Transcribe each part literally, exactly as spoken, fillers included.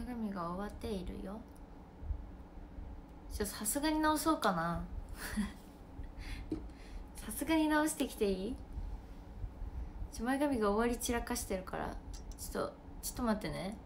前髪が終わっているよ。ちょっとさすがに直そうかなさすがに直してきていい？ちょ前髪が終わり散らかしてるからちょっとちょっと待ってね。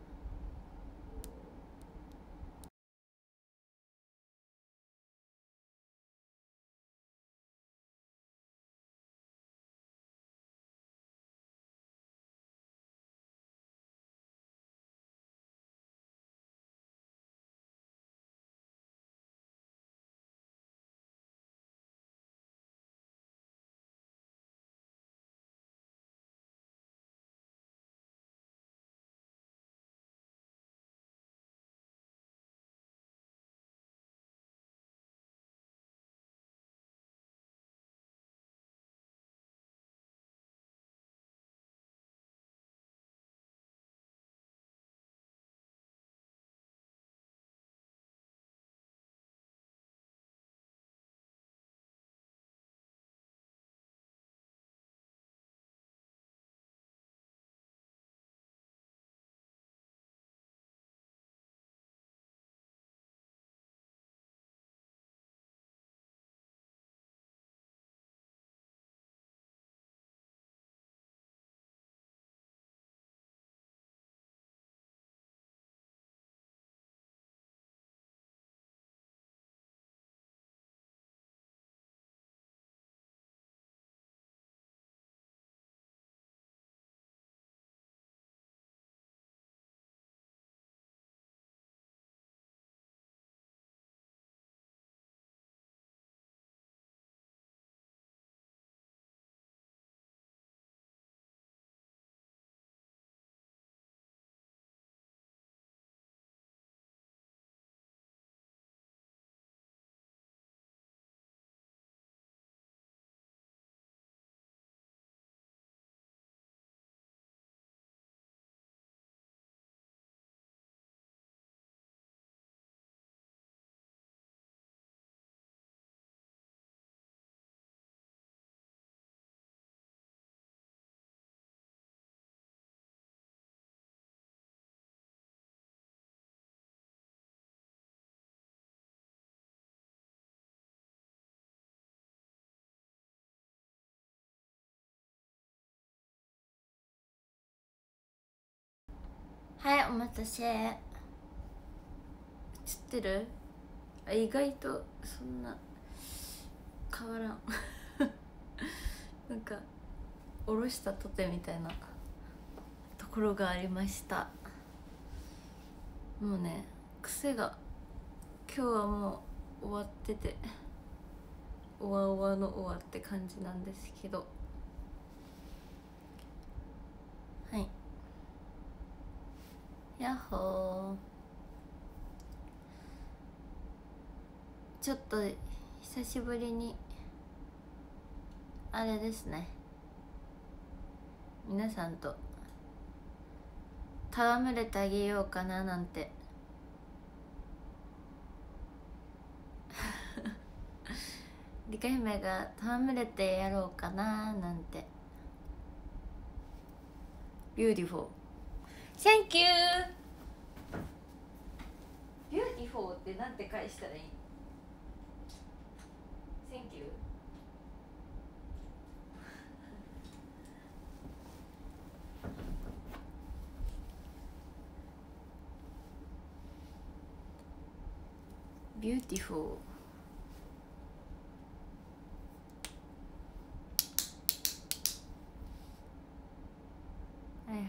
はい、お待たせ。映ってる？あ、意外とそんな変わらんなんか下ろしたとてみたいなところがありました。もうね、癖が今日はもう終わってて、おわおわの終わって感じなんですけど、はい、やっほー。ちょっと久しぶりにあれですね、皆さんと戯れてあげようかななんてリカ姫が戯れてやろうかななんて。ビューティフォー、センキュー。ビューティフォーってなんて返したらいい？センキュー。ビューティフォー。はいはいはい。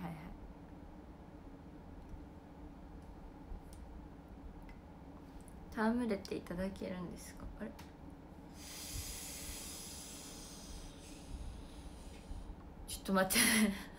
戯れていただけるんですか？あれ、ちょっと待って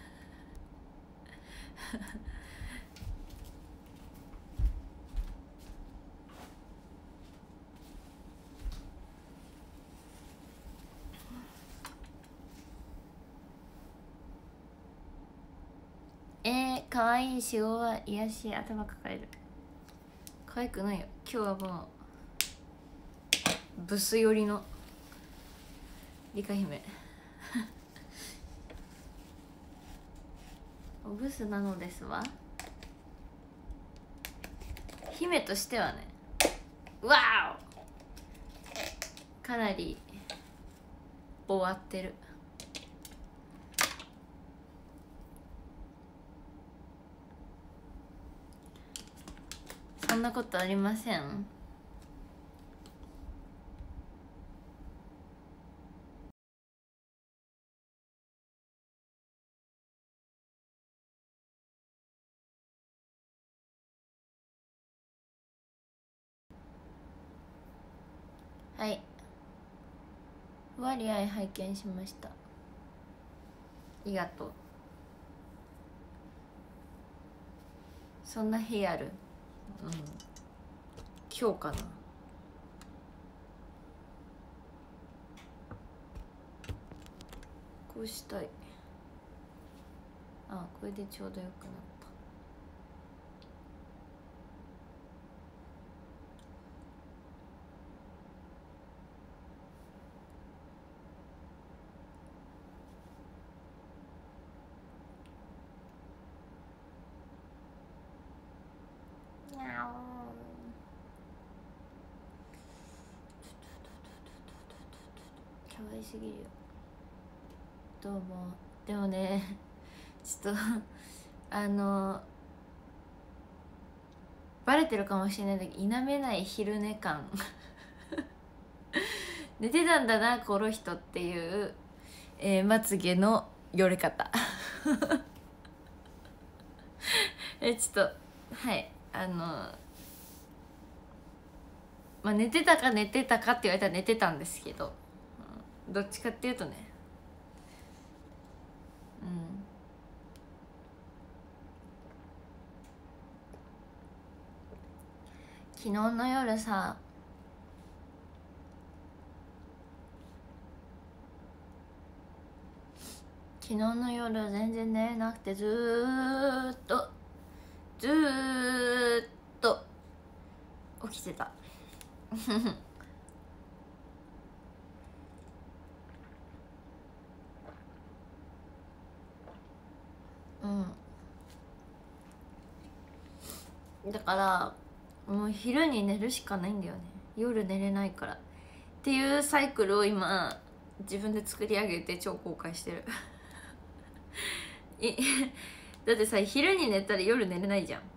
えー、かわいい死後は癒し頭抱える。可愛くないよ。今日はもうブス寄りのリカ姫ブスなのですわ。 姫としてはね、わおかなり終わってる。そんなことありません。はい、割合拝見しました。ありがとう。そんな日ある？うん、今日かな。こうしたい。あ、これでちょうどよくなった。にゃおかわいすぎるよ。どうも。でもね、ちょっとあのバレてるかもしれないんだけど、否めない昼寝感寝てたんだなこの人っていう、えー、まつげのよれ方えちょっとはいあのまあ寝てたか寝てたかって言われたら寝てたんですけど、うん、どっちかっていうとね、うん昨日の夜さ、昨日の夜全然寝れなくて、ずーっとずーっと起きてたうんだからもう昼に寝るしかないんだよね、夜寝れないからっていうサイクルを今自分で作り上げて超後悔してるいだってさ、昼に寝たら夜寝れないじゃん。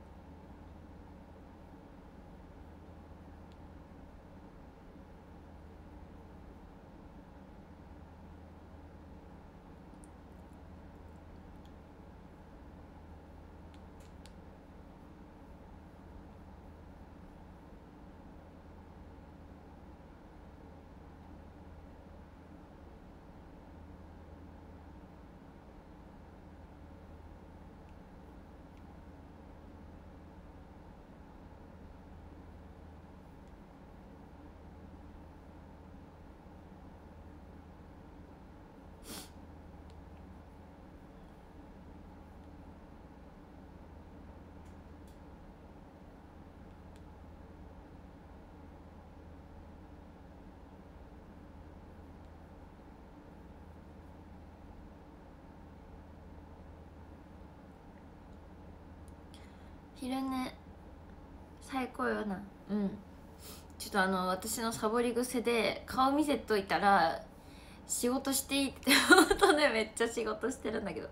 昼寝最高よな。うん、ちょっとあの私のサボり癖で顔見せといたら仕事していいって本当ね、めっちゃ仕事してるんだけど、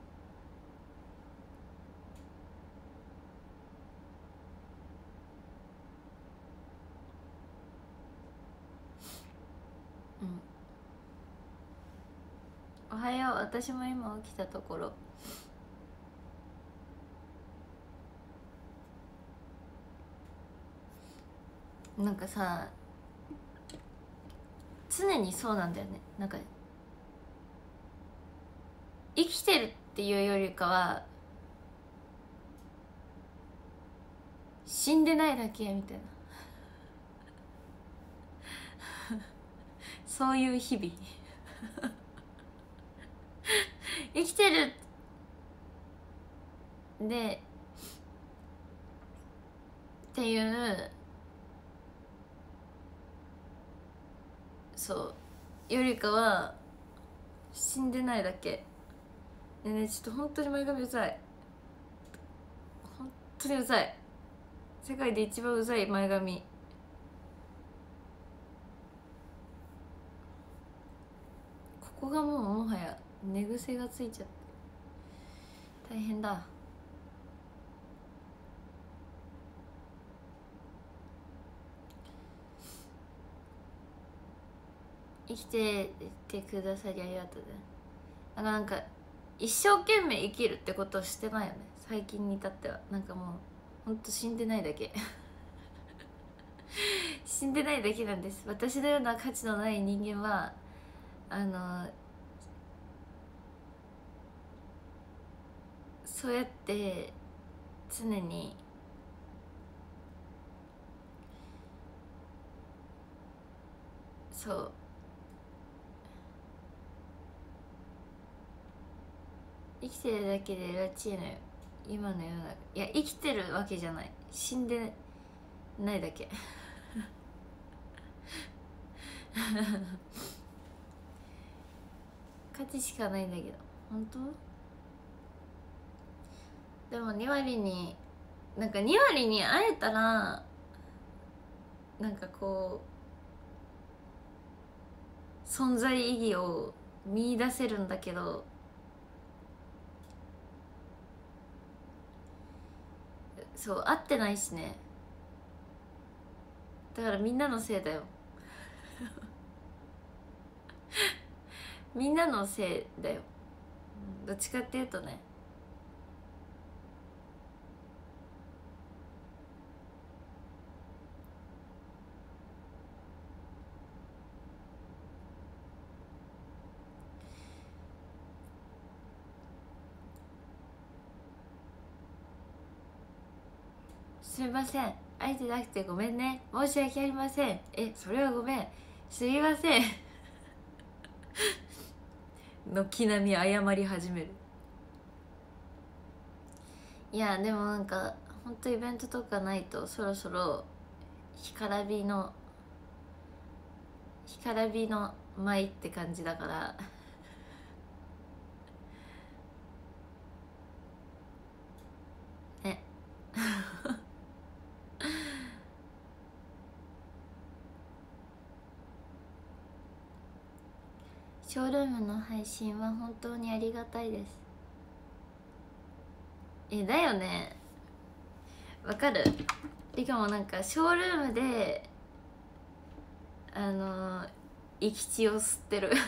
うん、おはよう。私も今起きたところ。なんかさ、常にそうなんだよね。なんか生きてるっていうよりかは死んでないだけみたいなそういう日々生きてるでっていうそうよりかは死んでないだけでね。ちょっと本当に前髪うざい、本当にうざい。 世界で一番うざい前髪。ここがもうもはや寝癖がついちゃって大変だ。生きててくださりありがとうね。だからなんか一生懸命生きるってことをしてないよね最近に至っては。なんかもうほんと死んでないだけ死んでないだけなんです。私のような価値のない人間はあのそうやって常にそう生きてるだけでラチーの今の世の中、いや生きてるわけじゃない、死んでないだけ価値しかないんだけど。本当でもに割になんかに割に会えたらなんかこう存在意義を見出せるんだけど、そう会ってないしね。だからみんなのせいだよみんなのせいだよ、どっちかっていうとね。すみません会えてなくてごめんね、申し訳ありません、えそれはごめん、すみません軒並み謝り始める。いやでもなんかほんとイベントとかないとそろそろ干からびの干からびの舞って感じだからねショールームの配信は本当にありがたいです。えだよね、わかる。しかもなんかショールームであの生き血を吸ってる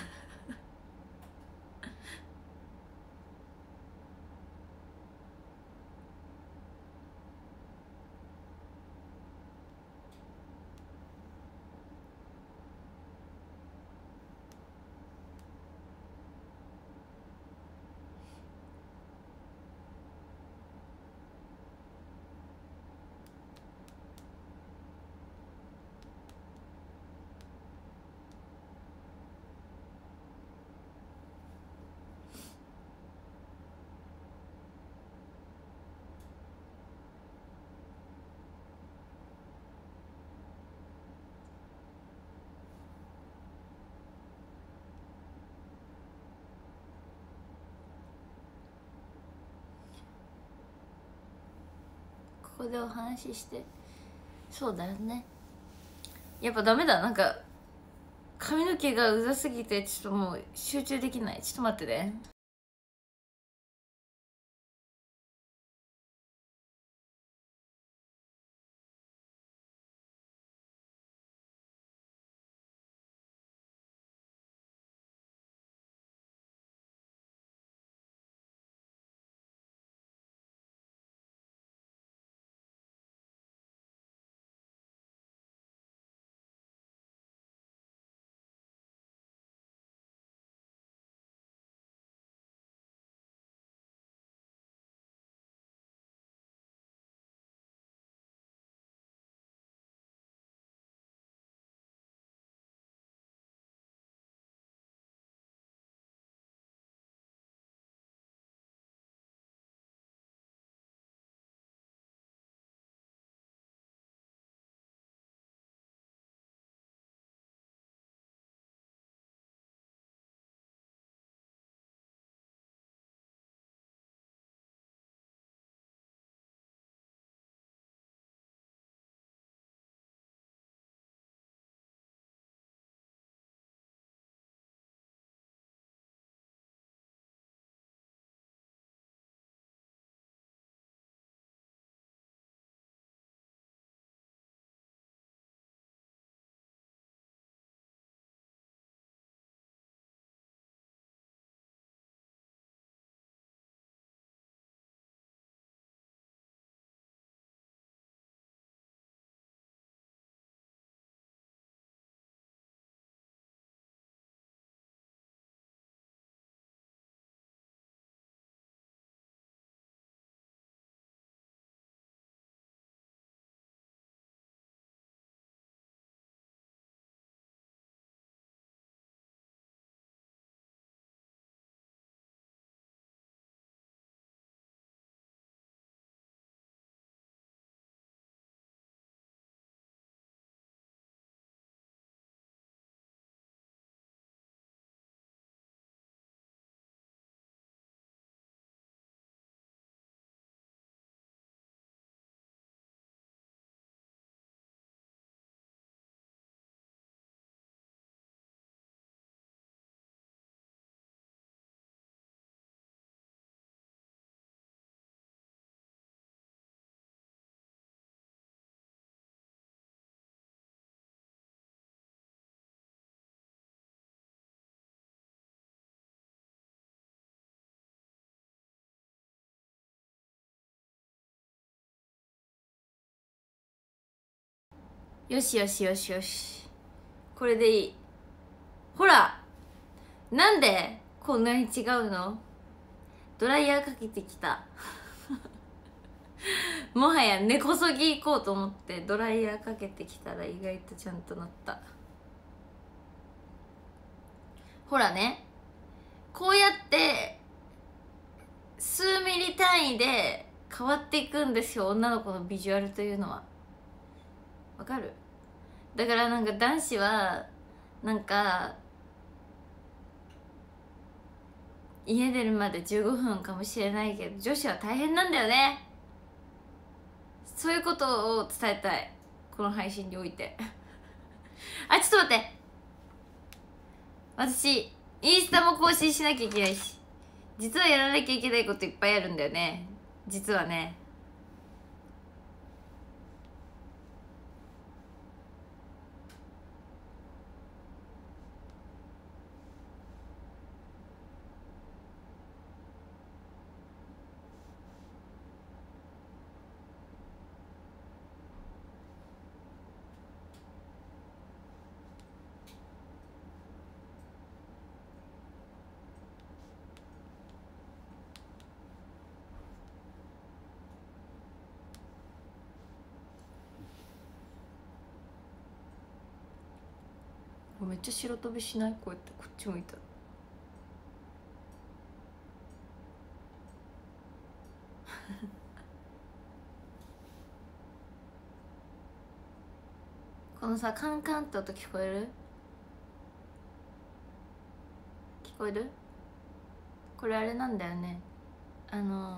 ここでお話しして。そうだよね、やっぱダメだ。なんか髪の毛がうざすぎてちょっともう集中できない。ちょっと待ってね。 よしよしよしよし、これでいい。ほら、なんでこんなに違うの。ドライヤーかけてきたもはや根こそぎ行こうと思ってドライヤーかけてきたら意外とちゃんとなった。ほらね、こうやって数ミリ単位で変わっていくんですよ、女の子のビジュアルというのは。わかる？だからなんか男子はなんか家出るまでじゅうごふんかもしれないけど、女子は大変なんだよね。そういうことを伝えたい、この配信においてあ、ちょっと待って、私インスタも更新しなきゃいけないし、実はやらなきゃいけないこといっぱいあるんだよね、実はね。めっちゃ白飛びしない？こうやってこっち向いたらこのさ、カンカンって音聞こえる？聞こえる？これあれなんだよね、あの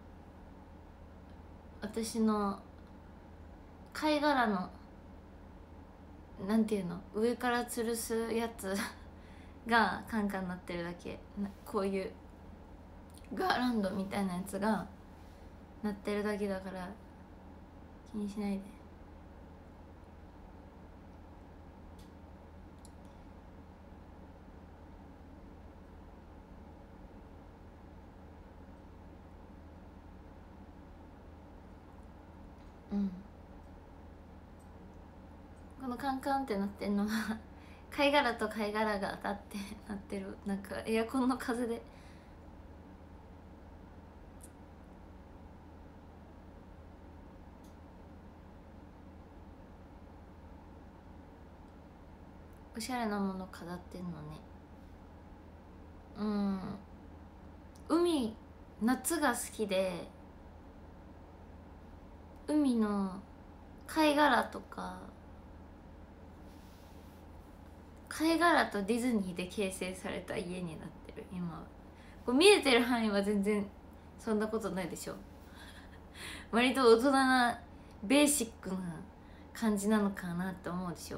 私の貝殻のなんていうの、上から吊るすやつがカンカンなってるだけ。こういうガーランドみたいなやつがなってるだけだから気にしないで。うん、このカンカンってなってんのは貝殻と貝殻が当たってなってる、なんかエアコンの風で。おしゃれなもの飾ってんのね。うん、海、夏が好きで、海の貝殻とか、貝殻とディズニーで形成された家になってる今は。こう見えてる範囲は全然そんなことないでしょ割と大人なベーシックな感じなのかなって思うでしょ。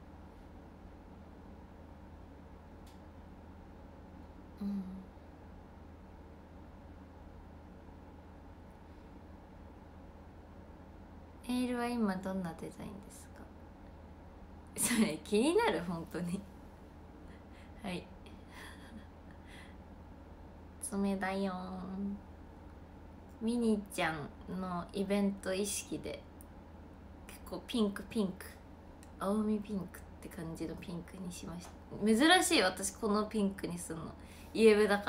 うん、ネイルは今どんなデザインですか？それ気になる本当にはい爪だよー。ミニちゃんのイベント意識で結構ピンクピンク青みピンクって感じのピンクにしました。珍しい、私このピンクにするの。イエベだから。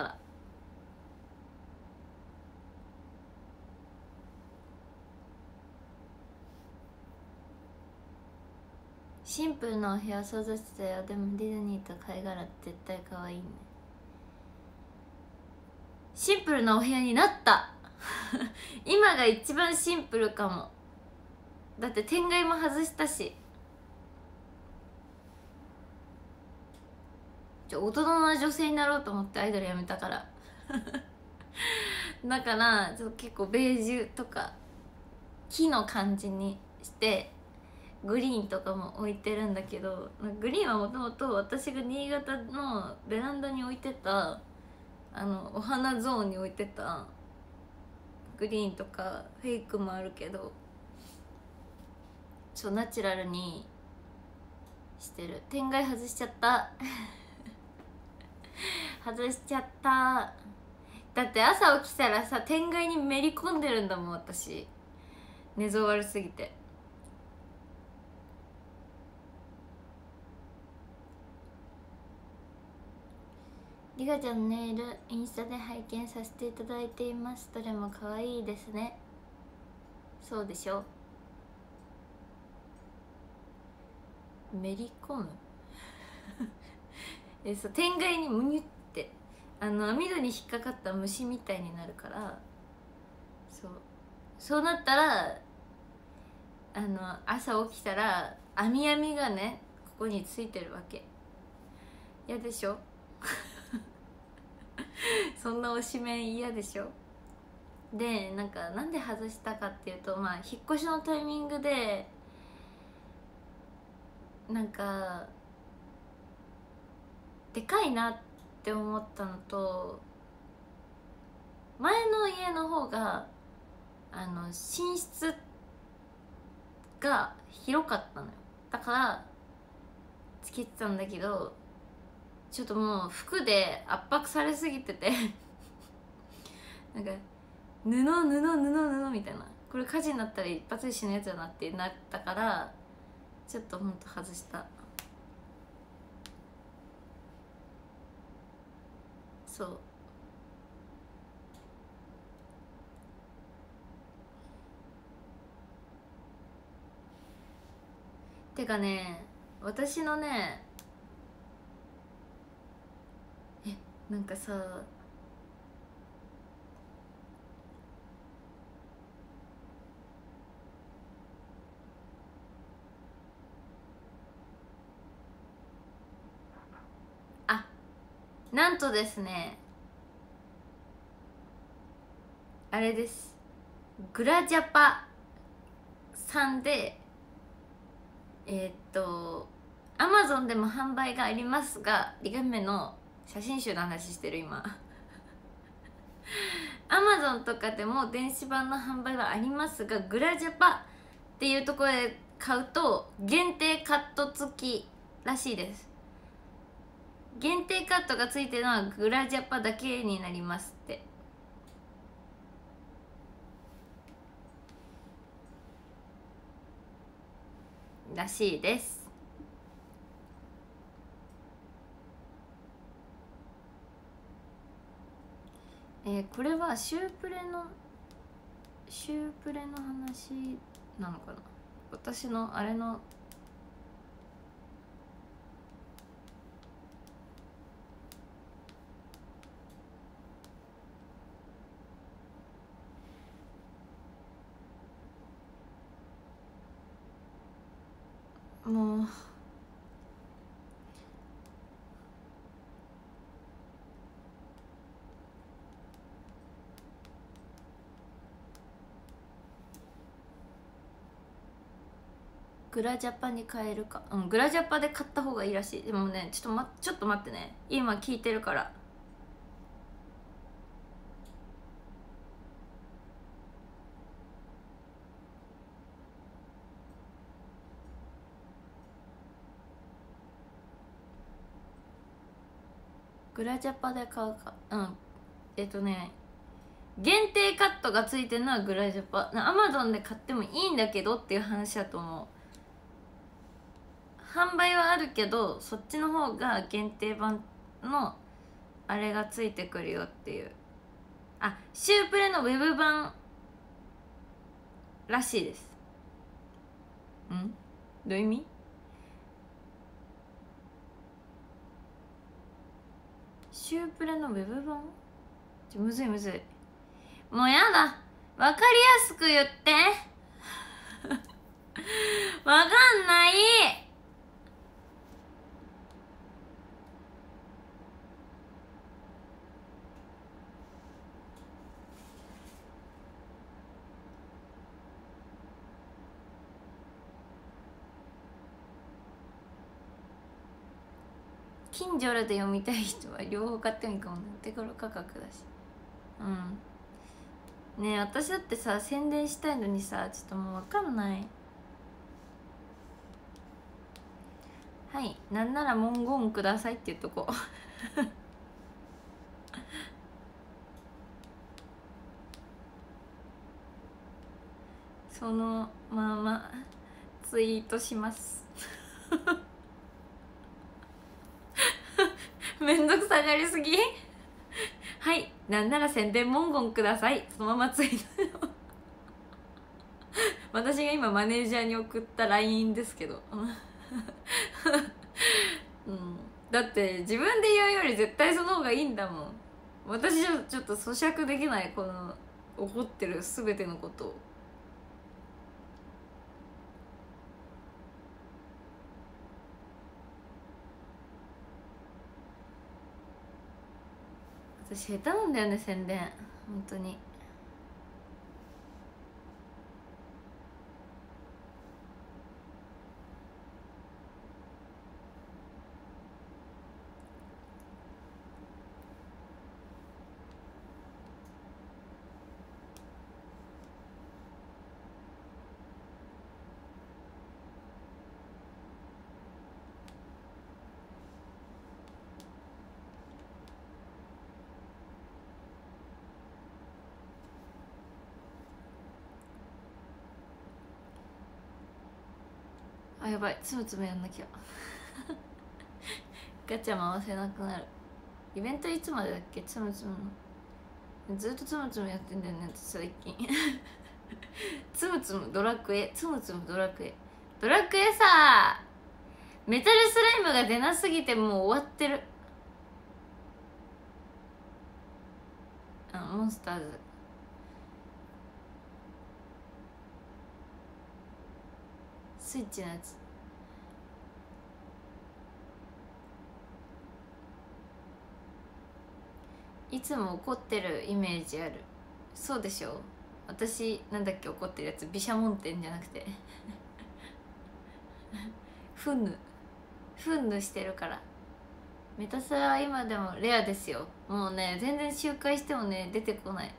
シンプルなお部屋想像してたよ。でもディズニーと貝殻絶対可愛いね。シンプルなお部屋になった今が一番シンプルかも。だって天蓋も外したし。ちょ大人な女性になろうと思ってアイドルやめたからだからちょっと結構ベージュとか木の感じにしてグリーンとかも置いてるんだけど、グリーンはもともと私が新潟のベランダに置いてたあのお花ゾーンに置いてたグリーンとかフェイクもあるけど、ちょっとナチュラルにしてる。天蓋外しちゃった外しちゃった。だって朝起きたらさ、天蓋にめり込んでるんだもん私、寝相悪すぎて。 リカちゃんのネイルインスタで拝見させていただいています。どれも可愛いですね。そうでしょ。めり込むえそう天蓋にむにゅってあの網戸に引っかかった虫みたいになるから、そうそうなったらあの朝起きたら網網がねここについてるわけ。嫌でしょそんな推しメン嫌でしょ。でなんかなんで外したかっていうと、まあ引っ越しのタイミングでなんかでかいなって思ったのと、前の家の方があの寝室が広かったのよ。だからつけてたんだけど、ちょっともう服で圧迫されすぎててなんか布布布布みたいな、これ火事になったら一発で死ぬやつだなってなったから、ちょっとほんと外した。そうてかね、私のねえなんかさあなんとですね、あれです、グラジャパさんでえー、っとアマゾンでも販売がありますが、リカメの写真集の話してる今アマゾンとかでも電子版の販売はありますが、グラジャパっていうところで買うと限定カット付きらしいです。限定カットがついてるのはグラジャパだけになりますってらしいです。えー、これはシュープレのシュープレの話なのかな。私のあれのもうグラジャパに変えるか。うん、グラジャパで買った方がいいらしい。でもね、ちょっとまちょっと待ってね、今聞いてるから。グラジャパで買うか。うんえっとね限定カットがついてるのはグラジャパ。アマゾンで買ってもいいんだけどっていう話だと思う。販売はあるけどそっちの方が限定版のあれがついてくるよっていう。あ、シュープレのウェブ版らしいです。んどういう意味？シュープレのウェブ版？ちょむずいむずい。もうやだ、わかりやすく言ってわかんない。近所らで読みたい人は両方買ってもいいかもね。手頃価格だし。うんねえ、私だってさ宣伝したいのにさ、ちょっともう分かんない。はい、なんなら文言くださいって言っとこうそのままツイートします無めんどくさがりすぎはい、なんなら宣伝文言ください。そのままツイート私が今マネージャーに送った ライン ですけどうん、だって自分で言うより絶対その方がいいんだもん。私じゃちょっと咀嚼できない、この怒ってる全てのことを。私下手なんだよね宣伝、本当に。あ、やばい、つむつむやんなきゃガチャ回せなくなる。イベントいつまでだっけ、つむつむの。ずっとつむつむやってんだよね最近つむつむドラクエ、つむつむドラクエ、ドラクエさ、メタルスライムが出なすぎてもう終わってる。あ、モンスターズスイッチのやつ。いつも怒ってるイメージある。そうでしょ。私なんだっけ、怒ってるやつ、毘沙門天じゃなくてふんぬふんぬしてるから。メタスラは今でもレアですよ。もうね、全然周回してもね出てこない。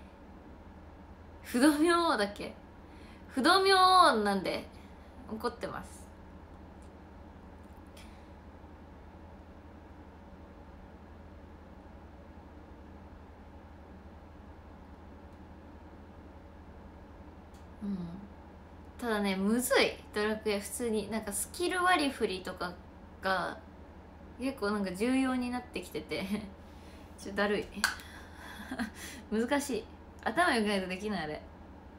不動明王だっけ、不動明王なんで怒ってます。うん、ただねむずい、ドラクエ普通になんかスキル割り振りとかが結構なんか重要になってきててちょっとだるい難しい、頭良くないとできないあれ。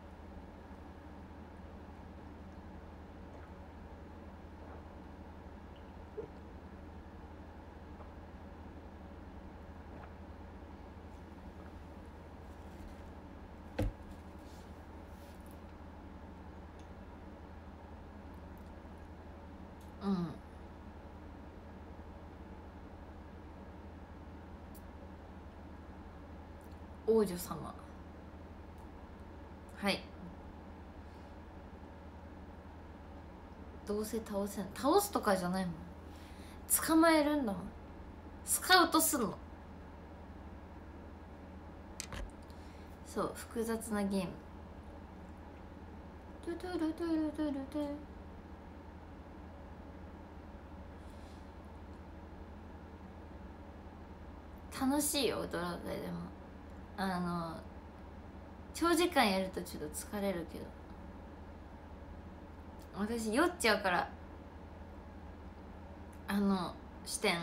うん、王女様、はい、どうせ倒せん、倒すとかじゃないもん、捕まえるんだもん、スカウトすんの。そう、複雑なゲーム。トゥトゥルトゥルトゥルトゥル、楽しいよドラクエでも。あの長時間やるとちょっと疲れるけど、私酔っちゃうから、あの視点。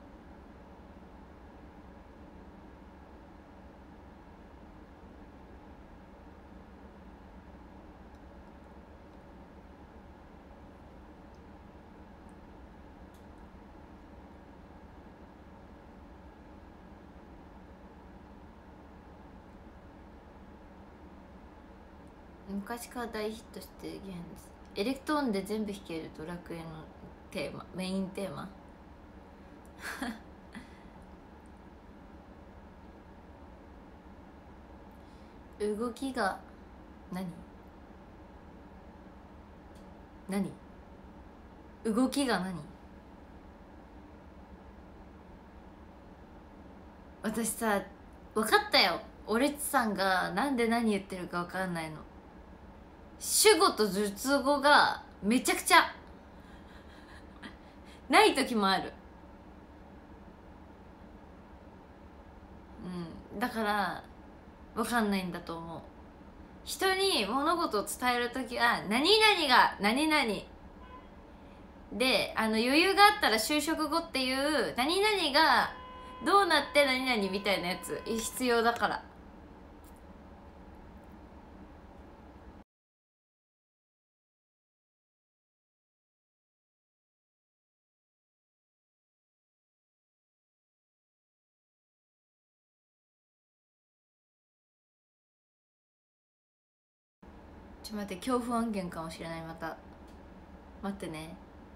昔から大ヒットしてるゲームです。エレクトーンで全部弾けるドラクエのテーマ、メインテーマ動きが何何動きが何、私さ分かったよ、オレッツさんがなんで何言ってるか分かんないの。主語と述語がめちゃくちゃない時もある。うん、だから分かんないんだと思う。人に物事を伝える時は何々が何々 であの余裕があったら就職後っていう何々がどうなって何々みたいなやつ必要だから。ちょっと待って、恐怖案件かもしれない。また待ってね。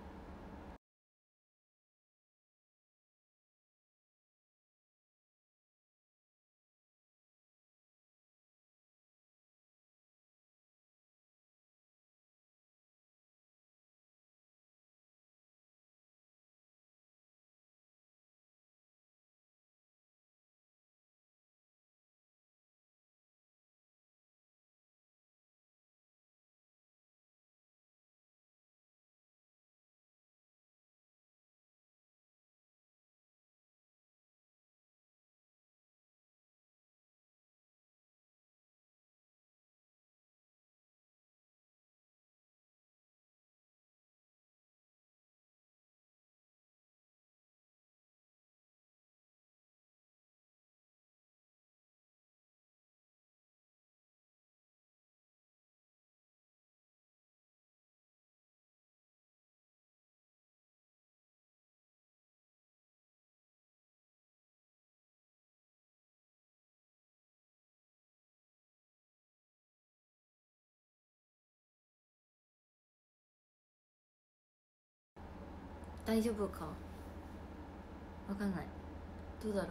大丈夫かわかんない。どうだろう。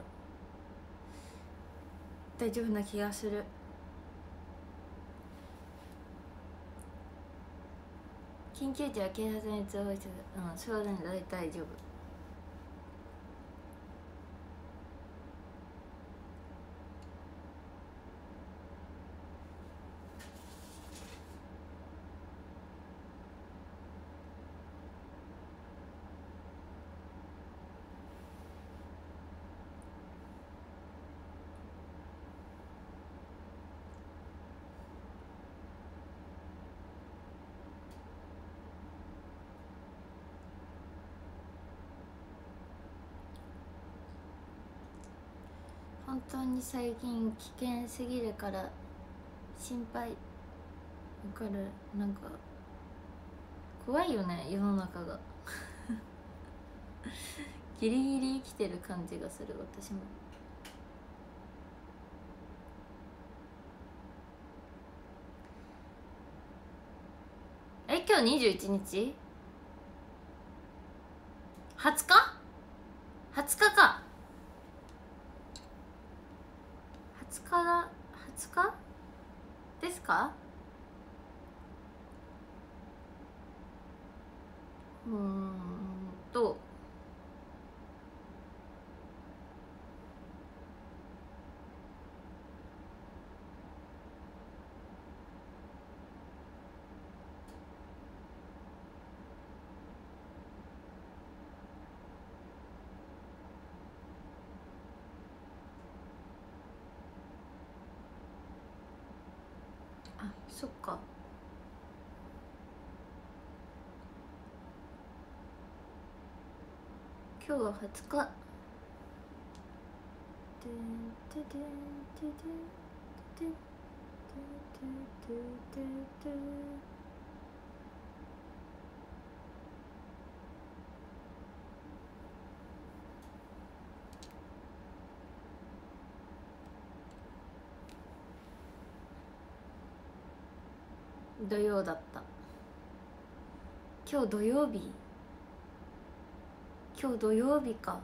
大丈夫な気がする。緊急時は警察に通報してくうん、それはね、大丈夫。本当に最近危険すぎるから心配。わかる。なんか怖いよね、世の中がギリギリ生きてる感じがする、私も。え、今日にじゅういちにち はつか はつか かはつかだ。はつかですか。うーんとあ、そっか。今日ははつか。土曜だった。今日土曜日。今日土曜日か。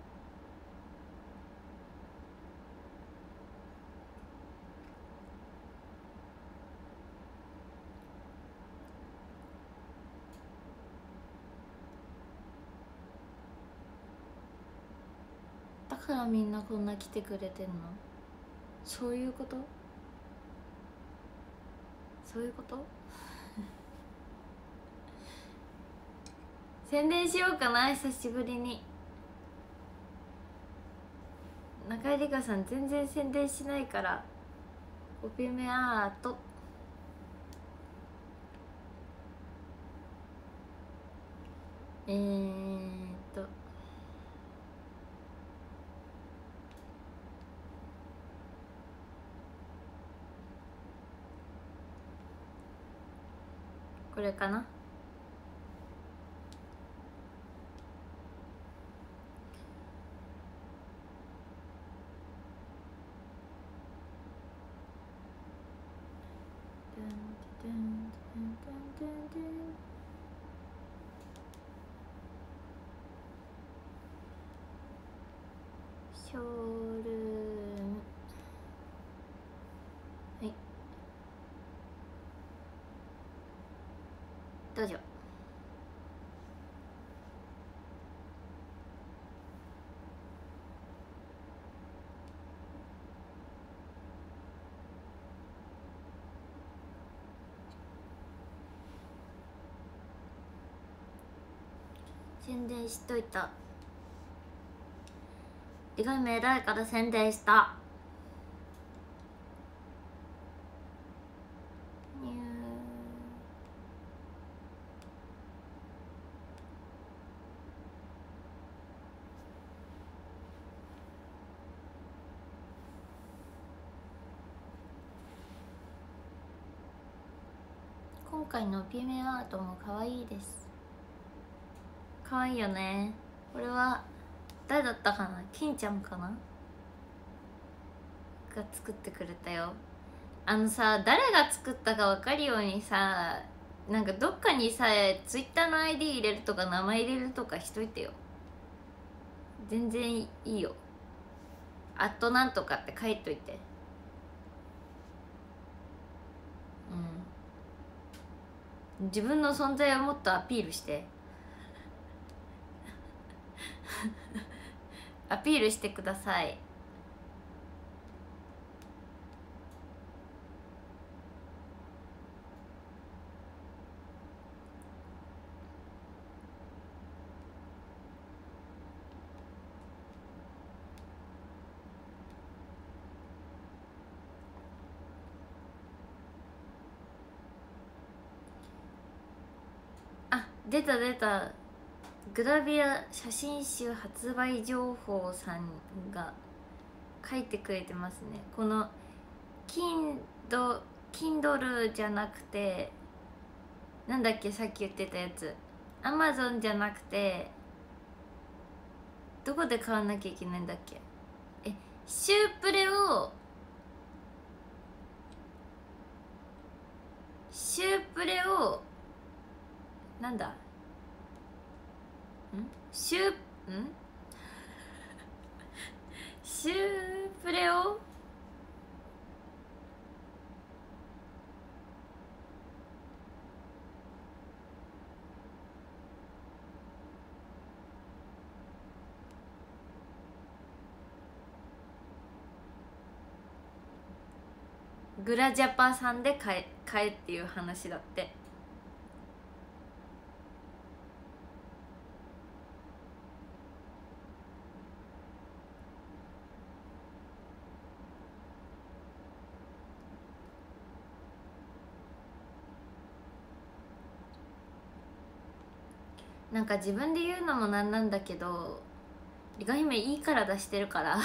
だからみんなこんな来てくれてんの。そういうこと。そういうこと宣伝しようかな、久しぶりに。中井梨花さん全然宣伝しないから。オペメアート。 えーっとこれかな。ショールーム、はい、どうぞ。宣伝しといた。意外め偉いから宣伝した。にゅー今回の ピーエム アートも可愛いです。可愛いよね。これは誰だったかな、金ちゃんかなが作ってくれたよ。あのさ、誰が作ったか分かるようにさ、なんかどっかにさツイッターの アイディー 入れるとか名前入れるとかしといてよ。全然いいよ。アットなんとかって書いといて。うん、自分の存在をもっとアピールしてアピールしてください。あ、出た出た。グラビア写真集発売情報さんが書いてくれてますね。このキンド Kindle じゃなくて、なんだっけ、さっき言ってたやつ、アマゾンじゃなくて、どこで買わなきゃいけないんだっけ。え、シュープレをシュープレをなんだんシューんシュープレをグラジャパさんで買え買えっていう話だって。なんか自分で言うのもなんなんだけど、リカ姫いい体してるから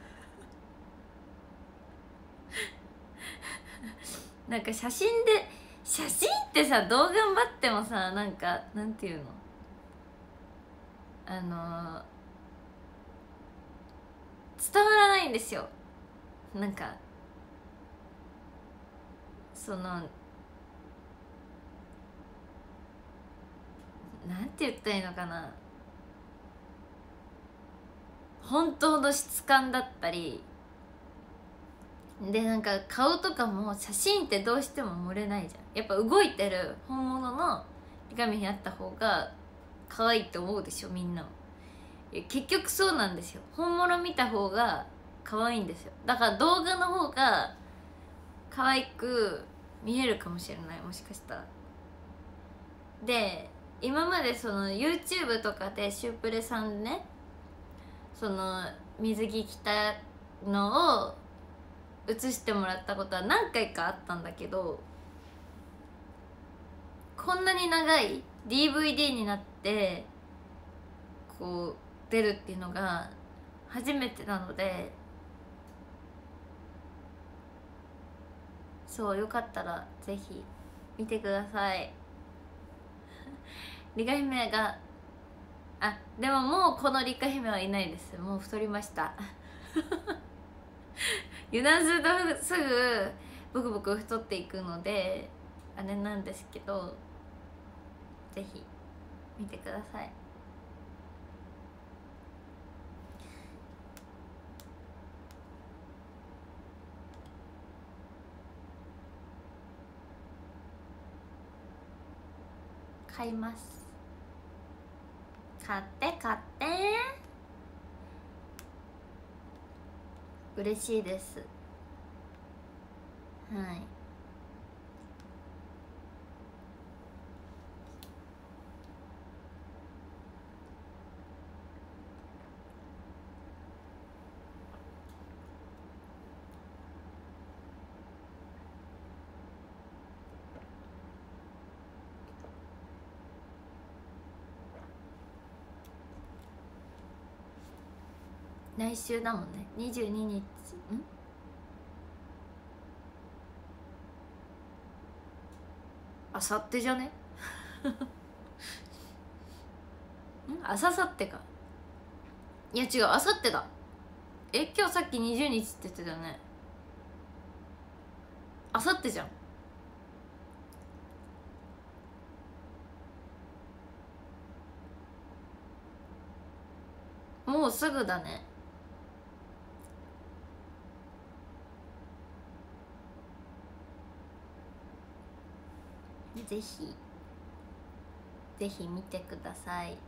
なんか写真で、写真ってさどう頑張ってもさ、なんかなんていうの、あのー、伝わらないんですよ。なんかそのなんて言ったらいいのかな、本当の質感だったりで、なんか顔とかも写真ってどうしても盛れないじゃん。やっぱ動いてる本物のリカミにあった方が可愛いって思うでしょ、みんなも。結局そうなんですよ。本物見た方が可愛いんですよ。だから動画の方が可愛く見えるかもしれない、もしかしたら。で、今までその YouTube とかでシュープレさんね、その水着着たのを映してもらったことは何回かあったんだけど、こんなに長い ディーブイディー になってこう出るっていうのが初めてなので、そうよかったらぜひ見てください。リカ姫が、あでももうこのリカ姫はいないです。もう太りました。油断するとすぐブクブク太っていくのであれなんですけど、ぜひ見てください。買います。買って買って、嬉しいです。はい。来週だもんね、にじゅうににち。んあさってじゃね。んあささってか。いや違う、あさってだ。え今日さっきにじゅうにちって言ってたよね。あさってじゃん。もうすぐだね。ぜひぜひ見てください。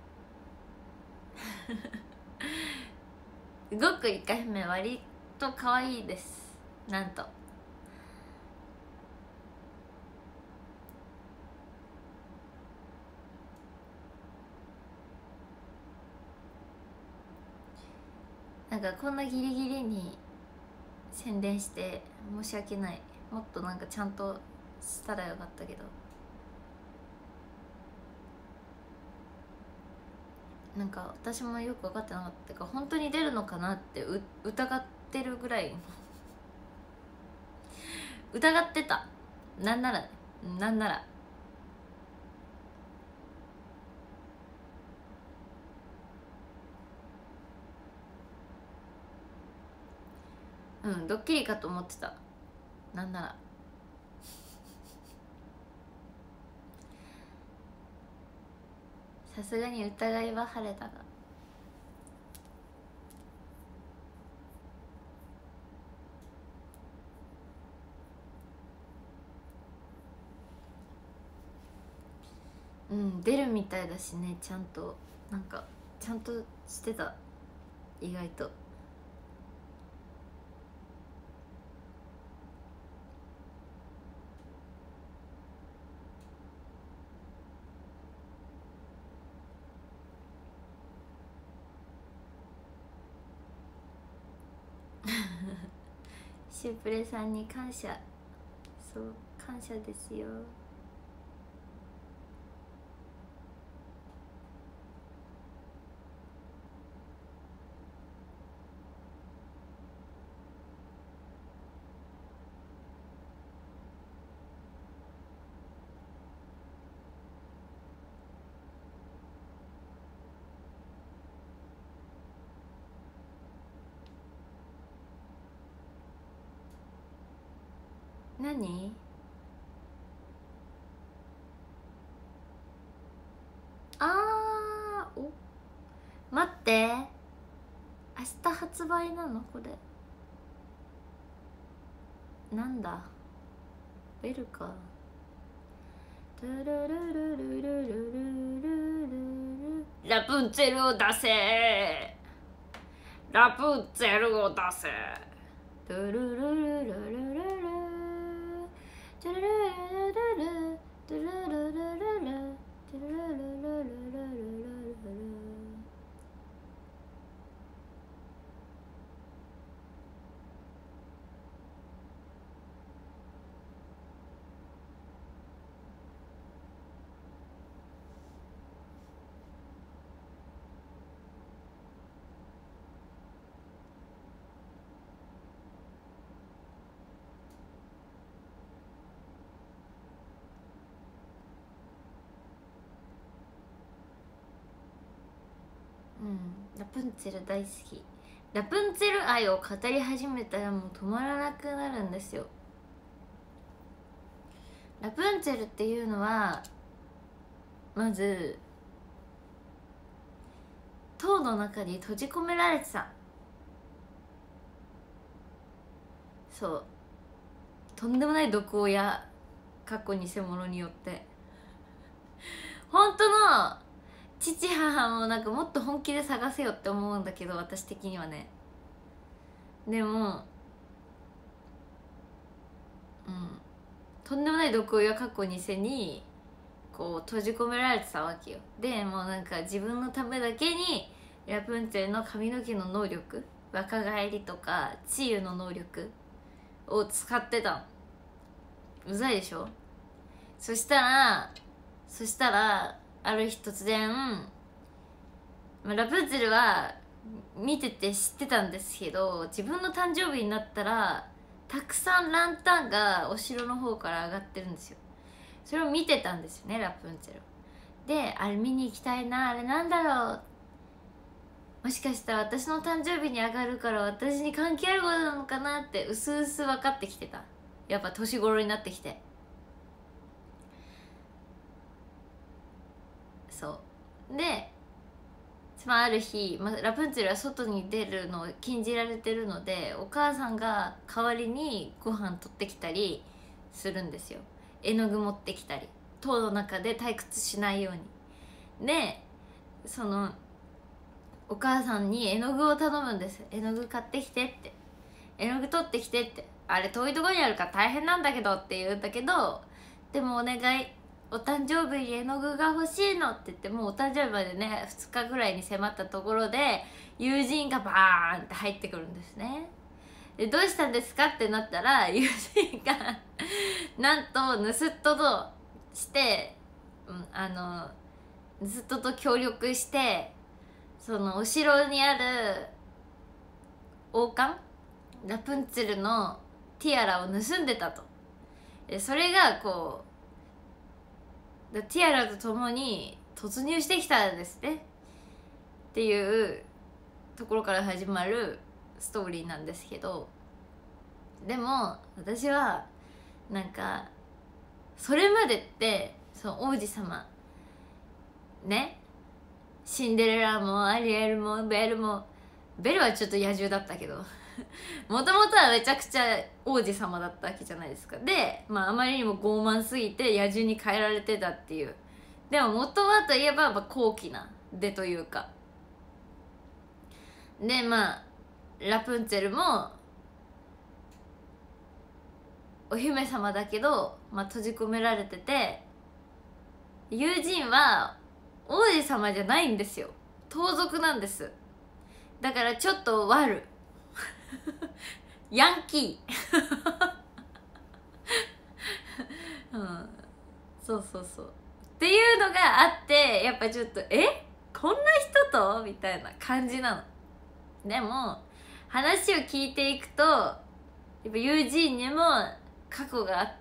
すごくリカ姫割と可愛いです。なんとなんかこんなギリギリに宣伝して申し訳ない。もっとなんかちゃんとしたらよかったけど、なんか私もよく分かってなかったか、本当に出るのかなってう疑ってるぐらい疑ってた。なんならなんならうんドッキリかと思ってた。なんならさすがに疑いは晴れたが、うん出るみたいだしね。ちゃんとなんかちゃんとしてた、意外と。シュープレさんに感謝。そう感謝ですよ。何？あーお待って、明日発売なのこれ。なんだベルか。トゥルルルルルルルルルル、ラプンツェルを出せ、ラプンツェルを出せ。トゥルルルルルルルトゥルルルルルルトゥルルルルルルトゥルルルルルルルトゥルルルルルル。 ラプンツェル大好き。ラプンツェル愛を語り始めたらもう止まらなくなるんですよ。ラプンツェルっていうのはまず塔の中に閉じ込められてた。そう、とんでもない毒親、過去偽物によって本当の父母もなんかもっと本気で探せよって思うんだけど、私的にはね。でもうんとんでもない毒親過去偽にこう閉じ込められてたわけよ。でもうなんか自分のためだけにラプンツェルの髪の毛の能力、若返りとか治癒の能力を使ってたの。うざいでしょ。そしたらそしたらある日突然、まあ、ラプンツェルは見てて知ってたんですけど、自分の誕生日になったらたくさんランタンがお城の方から上がってるんですよ。それを見てたんですよね、ラプンツェルで。あれ見に行きたいな、あれなんだろう、もしかしたら私の誕生日に上がるから私に関係あることなのかなってうすうす分かってきてた。やっぱ年頃になってきて。そうで、まあ、ある日、まあ、ラプンツェルは外に出るのを禁じられてるので、お母さんが代わりにご飯取ってきたりするんですよ。絵の具持ってきたり、塔の中で退屈しないように。でそのお母さんに絵の具を頼むんです。絵の具買ってきてって、絵の具取ってきてって、あれ遠いところにあるから大変なんだけどって言うんだけど、でもお願い、お誕生日に絵の具が欲しいのって言って、もうお誕生日までねふつかぐらいに迫ったところで友人がバーンって入ってくるんですね。でどうしたんですかってなったら、友人がなんと盗っ人として、うん、あの盗っ人と協力して、そのお城にある王冠ラプンツェルのティアラを盗んでたと。でそれがこうティアラと共に突入してきたんですねっていうところから始まるストーリーなんですけど、でも私はなんかそれまでってその王子様ね、シンデレラもアリエルもベルも、ベルはちょっと野獣だったけどもともとはめちゃくちゃ王子様だったわけじゃないですか。で、まあ、あまりにも傲慢すぎて野獣に変えられてたっていう。でも元はといえば、まあ、高貴な出というかで、まあラプンツェルもお姫様だけど、まあ、閉じ込められてて、友人は王子様じゃないんですよ、盗賊なんです。だからちょっと悪ヤンキー、うん、そうそうそうっていうのがあって、やっぱちょっとえこんな人とみたいな感じなの。でも話を聞いていくと、やっぱ友人にも過去があって、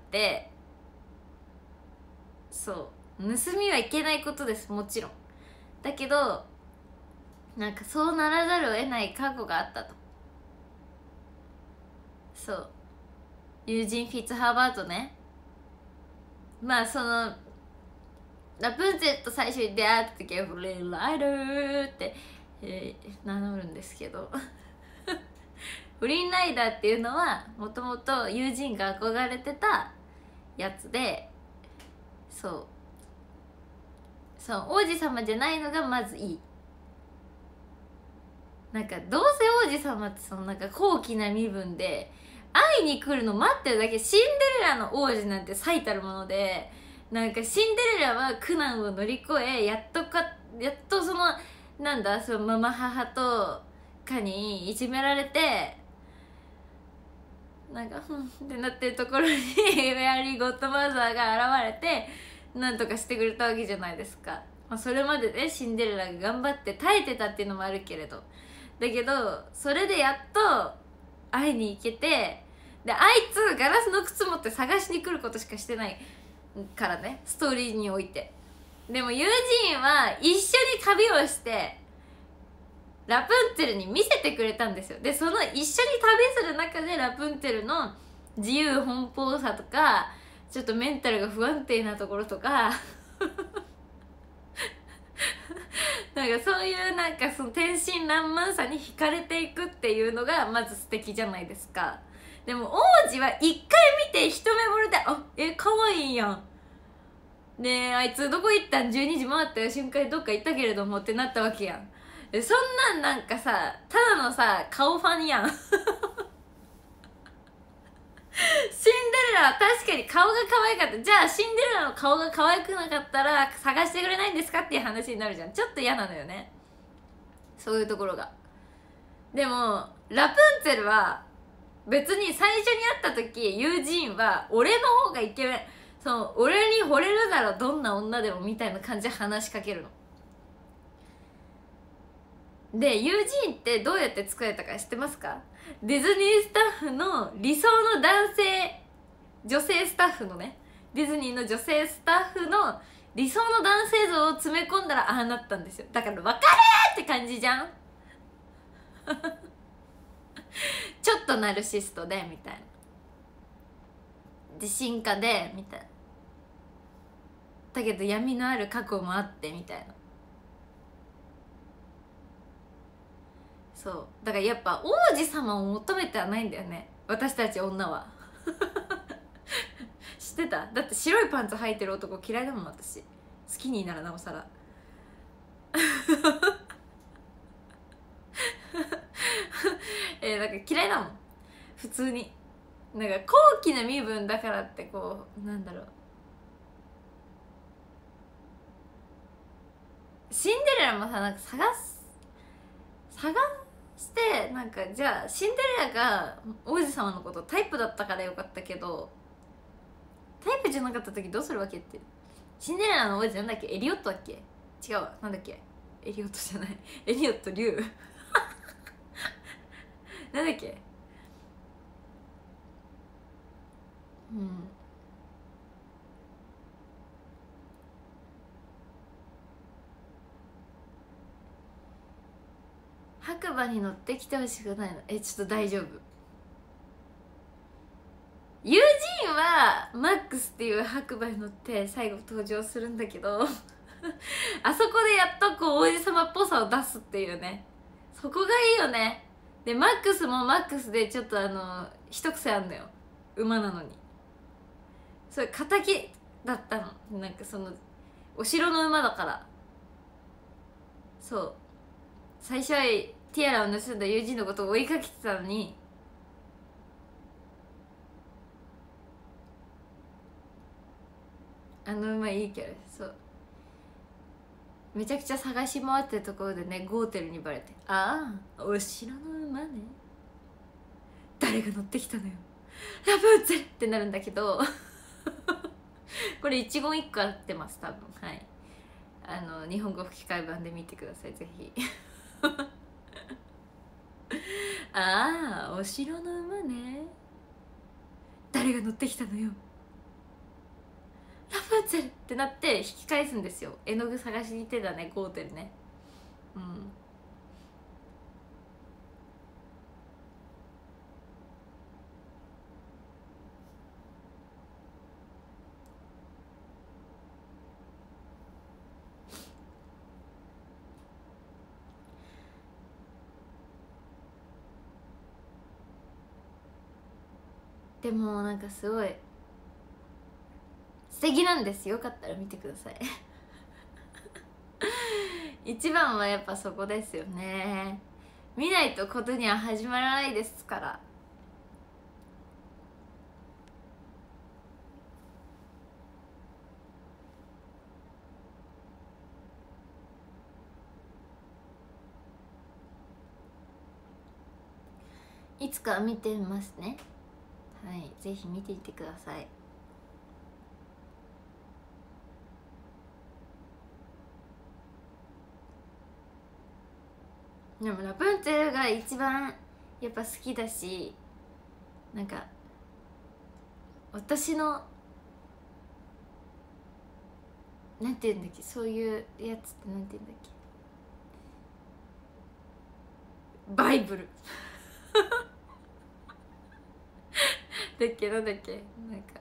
そう盗みはいけないことです、もちろん。だけどなんかそうならざるを得ない過去があったと。そう友人フィッツハーバートね、まあそのラプンツェルと最初に出会った時はフレーライダーって、えー、名乗るんですけどフリーライダーっていうのはもともと友人が憧れてたやつで、そうそう王子様じゃないのがまずいい。なんかどうせ王子様ってそのなんか高貴な身分で会いに来るの待ってるだけ。シンデレラの王子なんて最たるもので、なんかシンデレラは苦難を乗り越えやっとかやっとそのなんだそのママ母とかにいじめられて、なんかふんってなってるところにメアリー・ゴッドマザーが現れてなんとかしてくれたわけじゃないですか。まあ、それまでねシンデレラが頑張って耐えてたっていうのもあるけれど、だけどそれでやっと会いに行けて、であいつガラスの靴持って探しに来ることしかしてないからね、ストーリーにおいて。でも友人は一緒に旅をしてラプンツェルに見せてくれたんですよ。でその一緒に旅する中でラプンツェルの自由奔放さとかちょっとメンタルが不安定なところとかなんかそういうなんかその天真爛漫さに惹かれていくっていうのがまず素敵じゃないですか。でも王子は一回見て一目惚れで、あえ可愛いやん、ねえあいつどこ行ったん、じゅうにじ回った瞬間にどっか行ったけれどもってなったわけやん。そんなんなんかさただのさ顔ファンやんシンデレラは確かに顔が可愛かった。じゃあシンデレラの顔が可愛くなかったら探してくれないんですかっていう話になるじゃん。ちょっと嫌なのよね、そういうところが。でもラプンツェルは別に最初に会った時ユージーンは俺の方がイケメン、その俺に惚れるだろどんな女でもみたいな感じで話しかけるので、ユージーンってどうやって作られたか知ってますか？ディズニースタッフの理想の男性女性スタッフのねディズニーの女性スタッフの理想の男性像を詰め込んだらああなったんですよ。だから分かれーって感じじゃんちょっとナルシストでみたいな、自信家でみたいな、だけど闇のある過去もあってみたいな。そうだからやっぱ王子様を求めてはないんだよね私たち女は知ってた？だって白いパンツ履いてる男嫌いだもん私。好きにならなおさらえー、なんか嫌いだもん普通に。なんか高貴な身分だからってこうなんだろう、シンデレラもさなんか探す探してなんかじゃあシンデレラが王子様のことタイプだったからよかったけどタイプじゃなかった時どうするわけって。シンデレラの王子なんだっけ、エリオットだっけ、違うわなんだっけ、エリオットじゃないエリオット竜なんだっけ、うん白馬に乗ってきてほしくないの。えちょっと大丈夫。ユージーンはマックスっていう白馬に乗って最後登場するんだけどあそこでやっとこう王子様っぽさを出すっていうね、そこがいいよね。でマックスもマックスでちょっとあの一癖あんのよ、馬なのに。それ敵だったの、なんかそのお城の馬だから。そう最初はティアラを盗んだユージーンのことを追いかけてたのに、あの馬いいキャラです。そうめちゃくちゃ探し回ってるところでねゴーテルにバレて、ああお城の馬ね、誰が乗ってきたのよラプンツェルってなるんだけどこれ一言一句合ってます多分。はい、あの日本語吹き替え版で見てくださいぜひああお城の馬ね、誰が乗ってきたのよラプンツェルってなって引き返すんですよ。絵の具探しに行ってたねゴーテルね。うんでもなんかすごい素敵なんです。よかったら見てください一番はやっぱそこですよね。見ないとことには始まらないですから。いつか見てますね。はい、ぜひ見ていてください。でもラプンツェルが一番やっぱ好きだし、なんか私のなんて言うんだっけ、そういうやつってなんて言うんだっけ、 バイブルだっけなんだっけなんか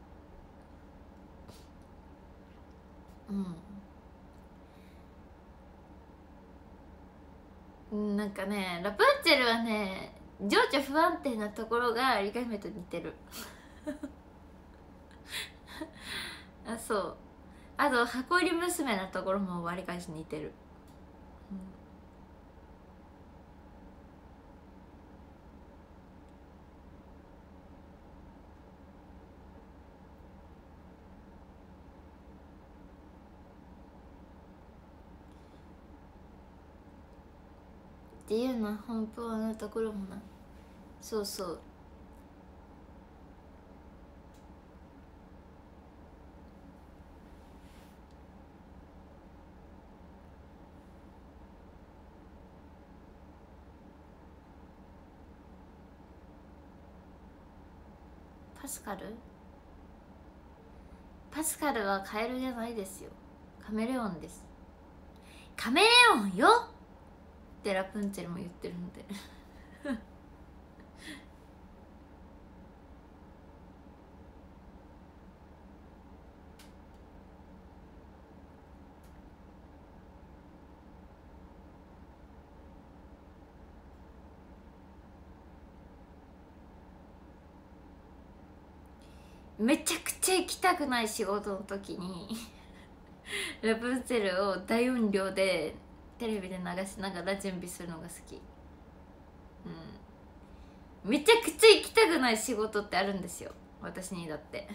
うんなんかねラプンツェルはね情緒不安定なところがリカ姫と似てるあそうあと箱入り娘なところもわりかし似てる、うんっていうのは本当のところもなそうそうパスカルパスカルはカエルじゃないですよカメレオンですカメレオンよってラプンツェルも言ってるのでめちゃくちゃ行きたくない仕事の時にラプンツェルを大音量でテレビで流しながら準備するのが好き、うん、めちゃくちゃ行きたくない仕事ってあるんですよ私にだって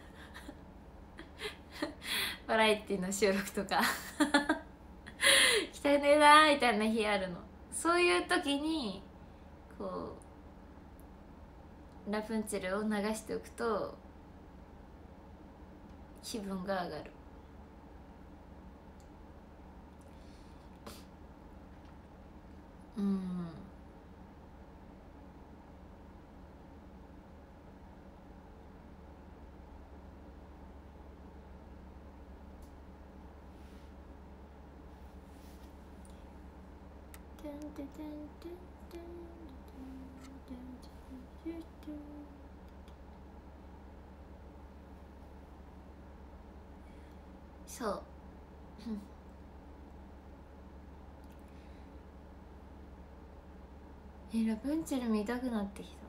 バラエティの収録とか行きたくねえなーみたいな日あるのそういう時にこうラプンツェルを流しておくと気分が上がるうんそうえラプンツェル見たくなってきた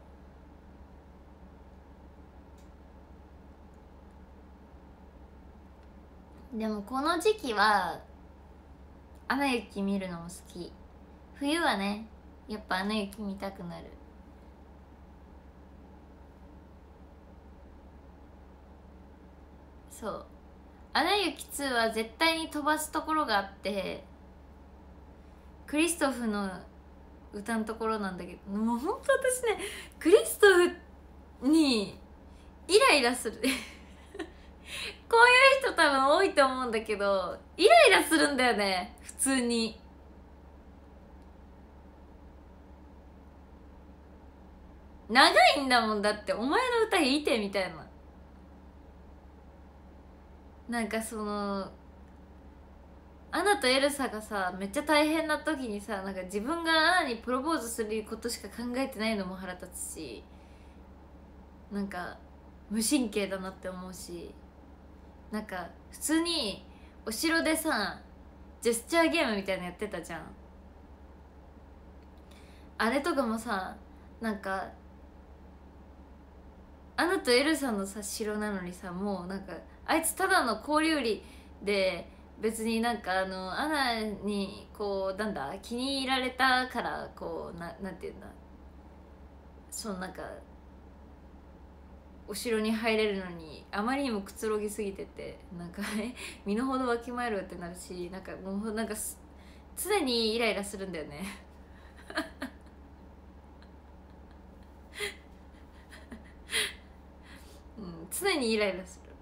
でもこの時期はアナ雪見るのも好き冬はねやっぱアナ雪見たくなるそうアナ雪ツーは絶対に飛ばすところがあってクリストフの歌のところなんだけどもうほんと私ねクリストフにイライラするこういう人多分多いと思うんだけどイライラするんだよね普通に長いんだもんだってお前の歌弾いてみたいななんかそのアナとエルサがさめっちゃ大変な時にさなんか自分がアナにプロポーズすることしか考えてないのも腹立つしなんか無神経だなって思うしなんか普通にお城でさジェスチャーゲームみたいなのやってたじゃんあれとかもさなんかアナとエルサのさ城なのにさもうなんかあいつただの氷売りで別になんかあのアナにこうなんだ気に入られたからこうななんていうんだそのなんかお城に入れるのにあまりにもくつろぎすぎててなんか身の程わきまえるってなるしなんかもうなんか常にイライラするんだよねうん、常にイライラする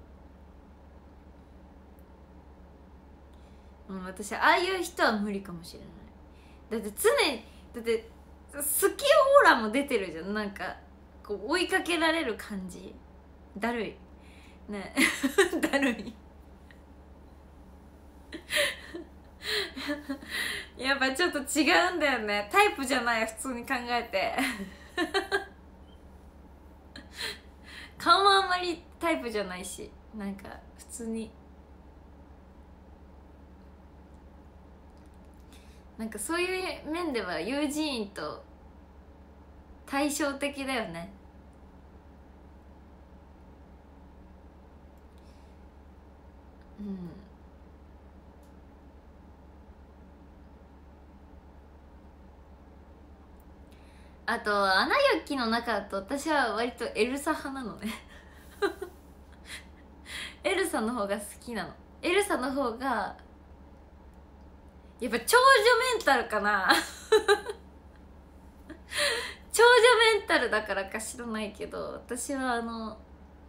うん、私ああいう人は無理かもしれないだって常にだって好きオーラも出てるじゃんなんかこう追いかけられる感じだるいねだるいやっぱちょっと違うんだよね、タイプじゃない、普通に考えて顔もあんまりタイプじゃないし、なんか普通になんかそういう面ではユージーンと対照的だよね。うん。あと「アナ雪」の中だと私は割とエルサ派なのねエルサの方が好きなの。エルサの方がやっぱ長女メンタルかな長女メンタルだからか知らないけど、私はあの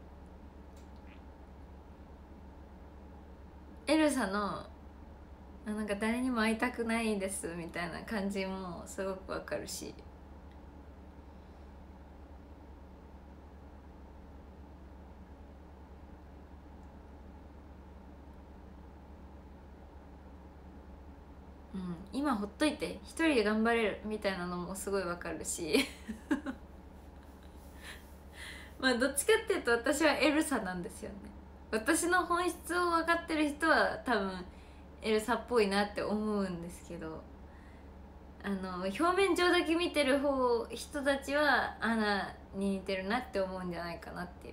エルサのなんか誰にも会いたくないですみたいな感じもすごくわかるし、うん、今ほっといて一人で頑張れるみたいなのもすごいわかるしまあどっちかっていうと私はエルサなんですよね。私の本質を分かってる人は多分エルサっぽいなって思うんですけど、あの表面上だけ見てる方人たちはアナに似てるなって思うんじゃないかなっていう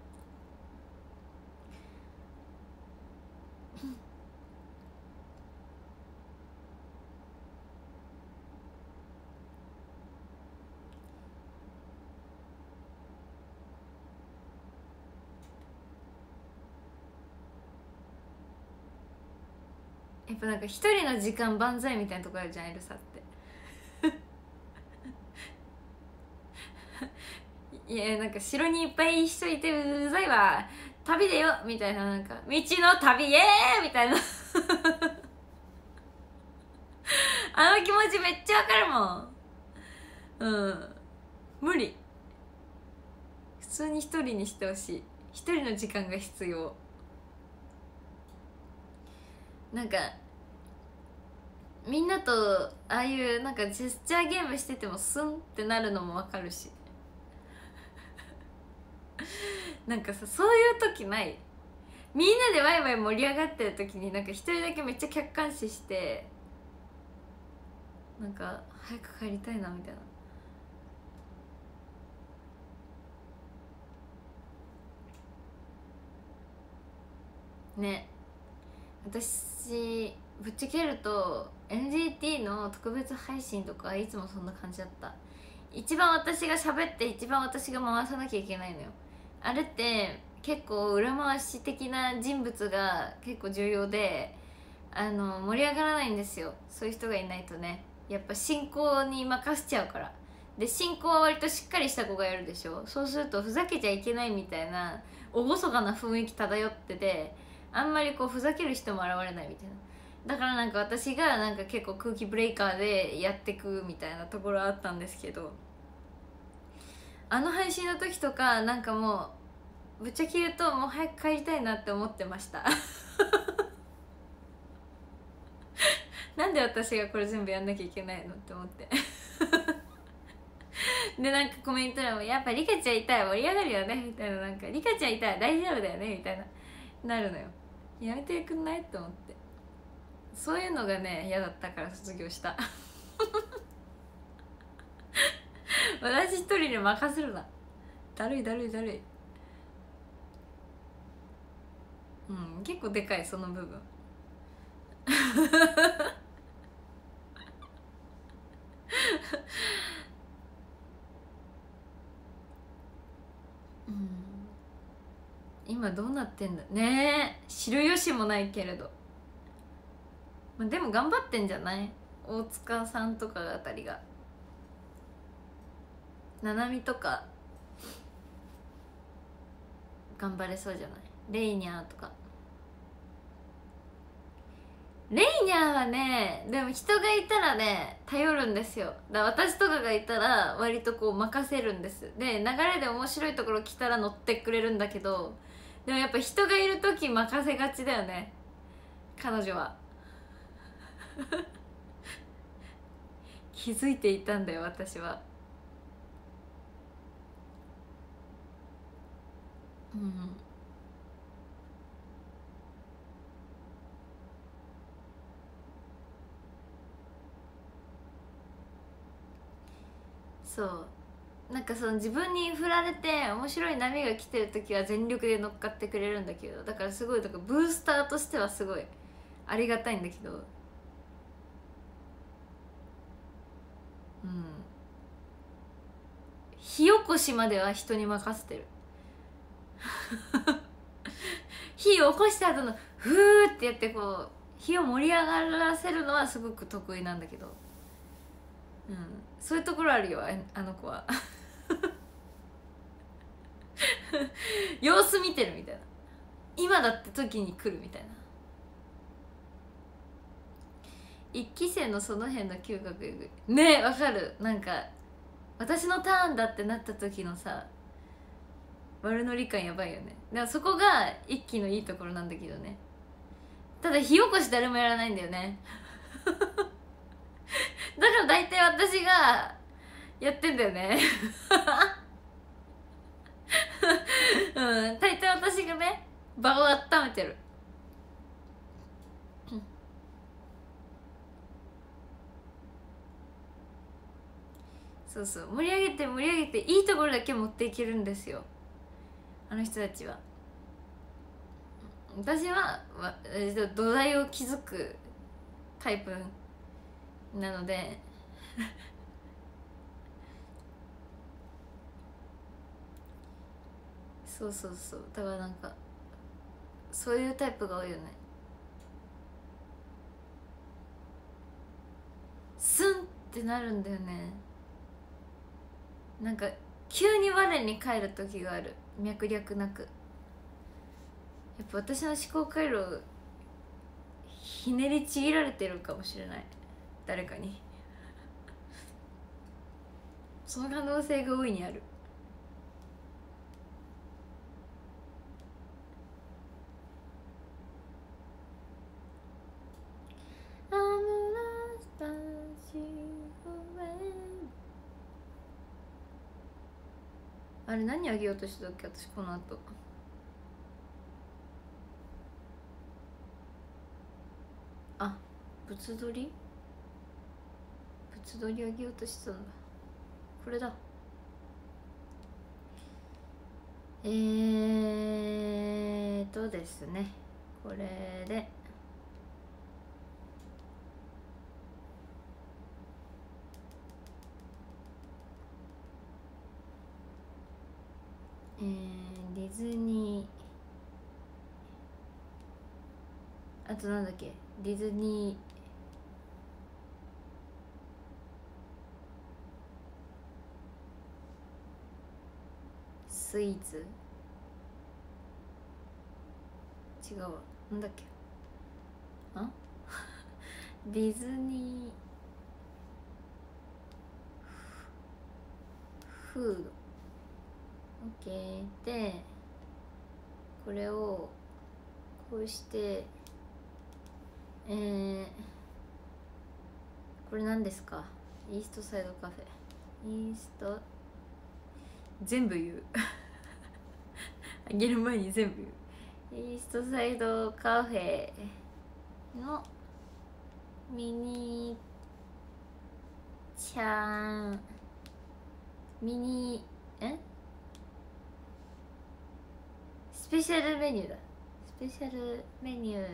やっぱなんか一人の時間万歳みたいなとこあるじゃん、エルサっていやなんか城にいっぱい人いてうざいわ、旅でよみたいな、なんか道の旅イエーイみたいなあの気持ちめっちゃわかるもん。うん無理、普通に一人にしてほしい。一人の時間が必要。なんかみんなとああいうなんかジェスチャーゲームしててもスンってなるのもわかるしなんかさ、そういう時ない？みんなでワイワイ盛り上がってる時になんか一人だけめっちゃ客観視してなんか早く帰りたいなみたいなね。私ぶっちゃけると エヌジーティー の特別配信とかいつもそんな感じだった。一番私が喋って一番私が回さなきゃいけないのよ。あれって結構裏回し的な人物が結構重要で、あの盛り上がらないんですよ、そういう人がいないとね。やっぱ進行に任せちゃうから。で進行は割としっかりした子がやるでしょ。そうするとふざけちゃいけないみたいな厳かな雰囲気漂ってて、あんまりこうふざける人も現れないみたいな。だからなんか私がなんか結構空気ブレイカーでやってくみたいなところあったんですけど、あの配信の時とかなんかもうぶっちゃけ言うともう早く帰りたいなって思ってましたなんで私がこれ全部やんなきゃいけないのって思ってでなんかコメント欄も「やっぱリカちゃんいたら盛り上がるよね」みたいな、なんか「リカちゃんいたら大丈夫だよね」みたいななるのよ。やめてくんないって思って、そういうのがね嫌だったから卒業した私一人に任せるな、だるいだるいだるい。うん結構でかいその部分うん今どうなってんだねえ、知る由もないけれど、まあ、でも頑張ってんじゃない？大塚さんとかあたりが、ななみとか頑張れそうじゃない？レイニャーとか。レイニャーはねでも人がいたらね頼るんですよ。だから私とかがいたら割とこう任せるんです。で流れで面白いところ来たら乗ってくれるんだけど、でもやっぱ人がいる時任せがちだよね彼女は気づいていたんだよ私は。うん、そうなんかその自分に振られて面白い波が来てる時は全力で乗っかってくれるんだけど、だからすごいだからブースターとしてはすごいありがたいんだけど、うん、火起こしまでは人に任せてる火を起こした後のフーってやってこう火を盛り上がらせるのはすごく得意なんだけど、うん、そういうところあるよあの子は様子見てるみたいな、今だって時に来るみたいな。一期生のその辺の嗅覚えぐいねえ、わかる。なんか私のターンだってなった時のさ悪ノリ感やばいよね。でもそこが一期のいいところなんだけどね。ただ火起こし誰もやらないんだよねだから大体私がやってんだよねうん、大体私がね場を温めてるそうそう、盛り上げて盛り上げていいところだけ持っていけるんですよあの人たちは。私は土台を築くタイプなのでそうそうそう、だからなんかそういうタイプが多いよね。スンってなるんだよね。なんか急に我に返る時がある、脈略なく。やっぱ私の思考回路ひねりちぎられてるかもしれない、誰かにその可能性が大いにある。あれ何あげようとしてたっけ私この後。あ、物撮り物撮りあげようとしてたんだ。これだ。えーとですね、これでえー、ディズニー、あとなんだっけ、ディズニースイーツ、違うわ、なんだっけ、あディズニーフード OK で、これをこうして、えー、これ何ですか、イーストサイドカフェ、イースト全部言うあげる前に全部言う。イーストサイドカフェのミニちゃん、ミニえスペシャルメニューだ、スペシャルメニュー。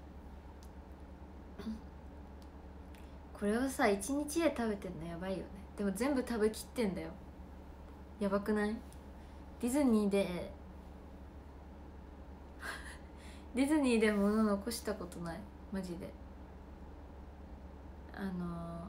これをさ一日で食べてんのやばいよね。 でも全部食べきってんだよ。やばくない？ディズニーでディズニーで物残したことない、マジで。あのー、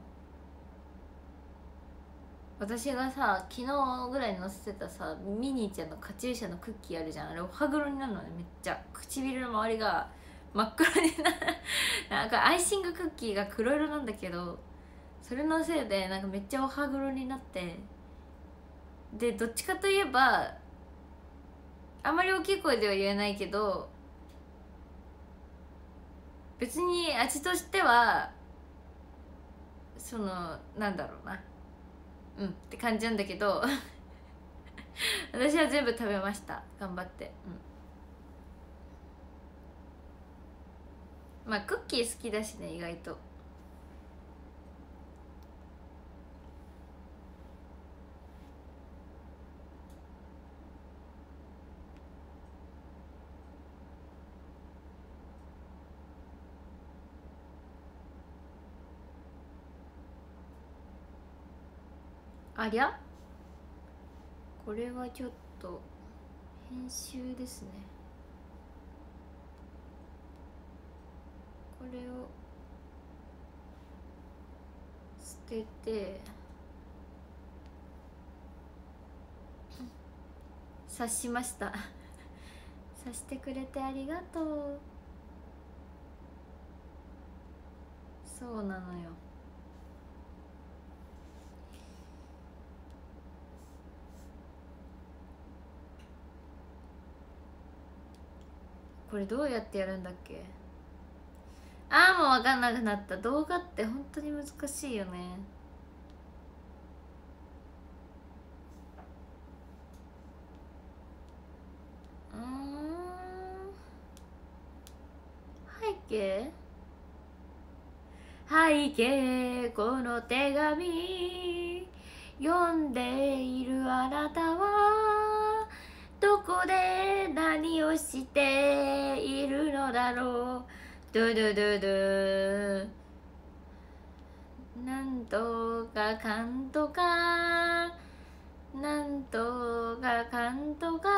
私がさ昨日ぐらいに載せてたさミニーちゃんのカチューシャのクッキーあるじゃん。あれお歯黒になるのね。めっちゃ唇の周りが真っ黒になるなんかアイシングクッキーが黒色なんだけど、それのせいでなんかめっちゃお歯黒になって、でどっちかといえばあまり大きい声では言えないけど、別に味としてはそのなんだろうな、うんって感じなんだけど私は全部食べました、頑張って。うん、まあクッキー好きだしね、意外と。ありゃ、これはちょっと編集ですね。これを捨てて察しました察してくれてありがとう。そうなのよ。これどうやってやるんだっけ。ああもう分かんなくなった。動画って本当に難しいよね。うーん、背景背景この手紙読んでいるあなたはどこで何をしているのだろう。ドゥドゥドゥドゥ、なんとかかんとかなんとかかんとか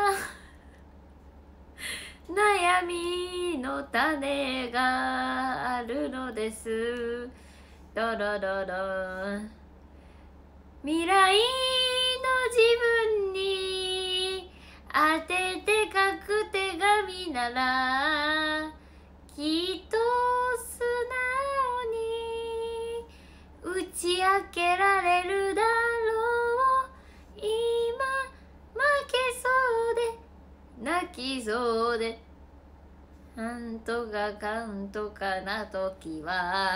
悩みの種があるのです。ドロドロ、未来の自分に当てて書く手紙ならきっと素直に打ち明けられるだろう。今負けそうで泣きそうでなんとかかんとかな時は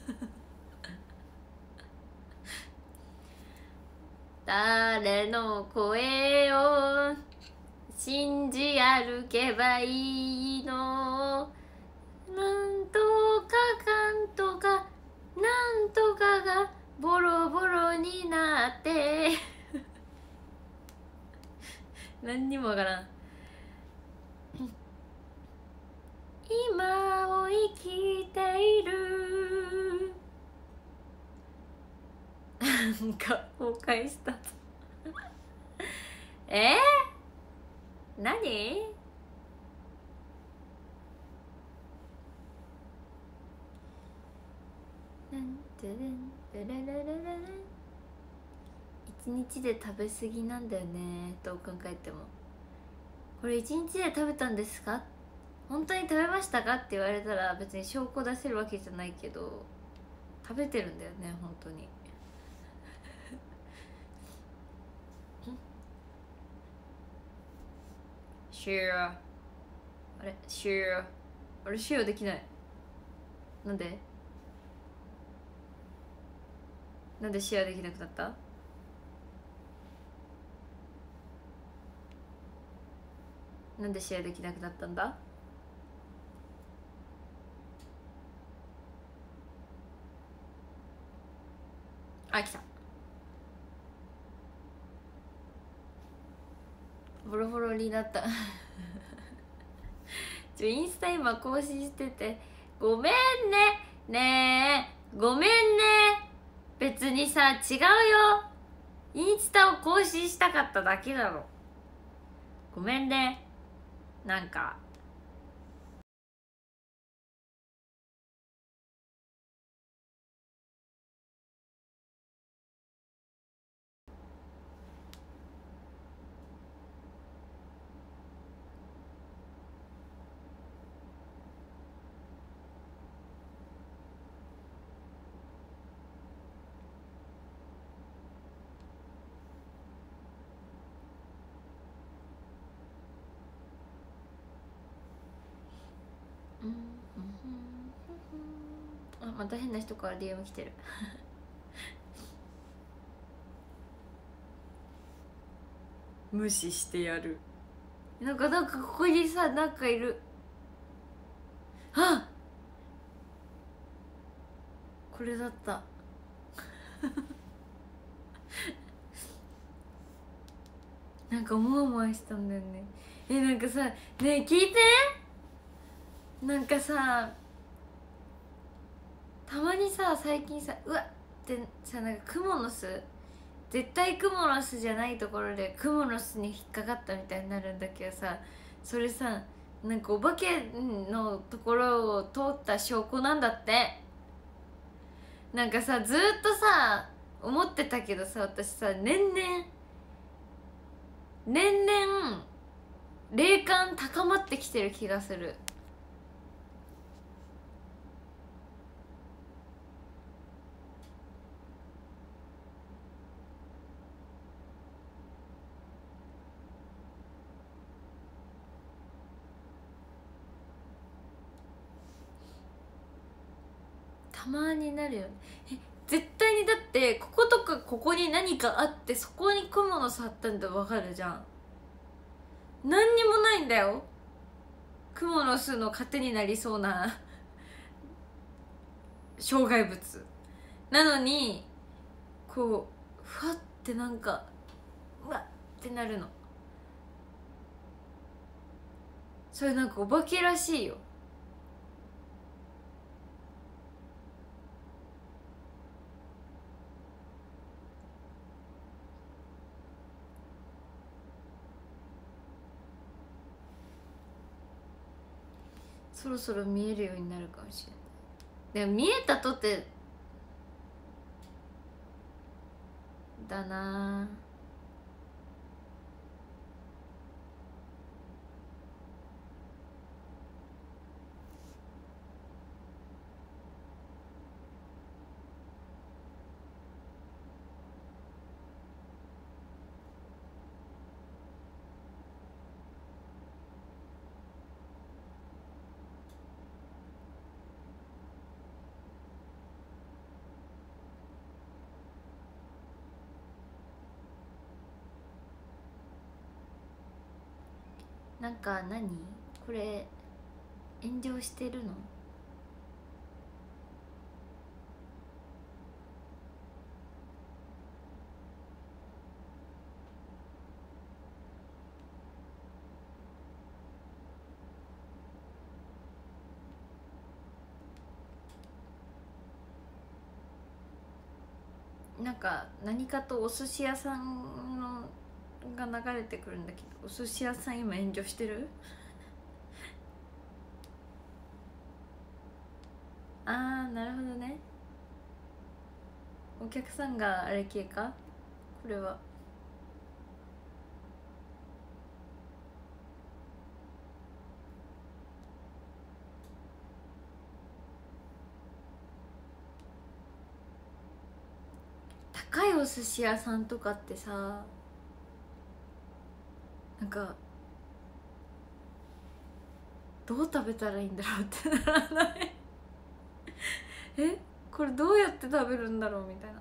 誰の声を信じ歩けばいいの。なんとかかんとかなんとかがボロボロになって何にもわからん。今を生きているなんか崩壊したえー、何なんてれんてれれれれれん、一日で食べ過ぎなんだよね、どう考えても。これ一日で食べたんですか、本当に食べましたかって言われたら別に証拠出せるわけじゃないけど、食べてるんだよね本当にシェア、あれシェア、あれシェアできない。なんでなんでシェアできなくなった。なんでシェアできなくなったんだ。あ、来た。ボロボロになったちょインスタ今更新しててごめんね。ねえごめんね。 別にさ違うよ、インスタを更新したかっただけだろ。ごめんね。なんかあ、また変な人から ディーエム 来てる無視してやる。なんかなんかここにさ、なんかいる。あ、これだったなんかモワモワしたんだよね。え、なんかさ、ねえ聞いて、なんかさ、たまにさ、最近さ、うわってさ、なんかクモの巣、絶対クモの巣じゃないところでクモの巣に引っかかったみたいになるんだけどさ、それさ、なんかお化けのところを通った証拠なんだって。なんかさ、ずっとさ思ってたけどさ、私さ、年々年々霊感高まってきてる気がする。たまになるよね。え、絶対にだってこことかここに何かあって、そこにクモの巣あったんだ分かるじゃん。何にもないんだよ、クモの巣の糧になりそうな障害物なのに、こうふわってなんかうわってなるの。それなんかお化けらしいよ。そろそろ見えるようになるかもしれない。でも見えたとてだな。なんか何これ、炎上してるの？なんか何かとお寿司屋さんのが流れてくるんだけど、お寿司屋さん今炎上してるあー、なるほどね。お客さんがあれ系か、これは。高いお寿司屋さんとかってさ、なんかどう食べたらいいんだろうってならないえ、これどうやって食べるんだろうみたいな。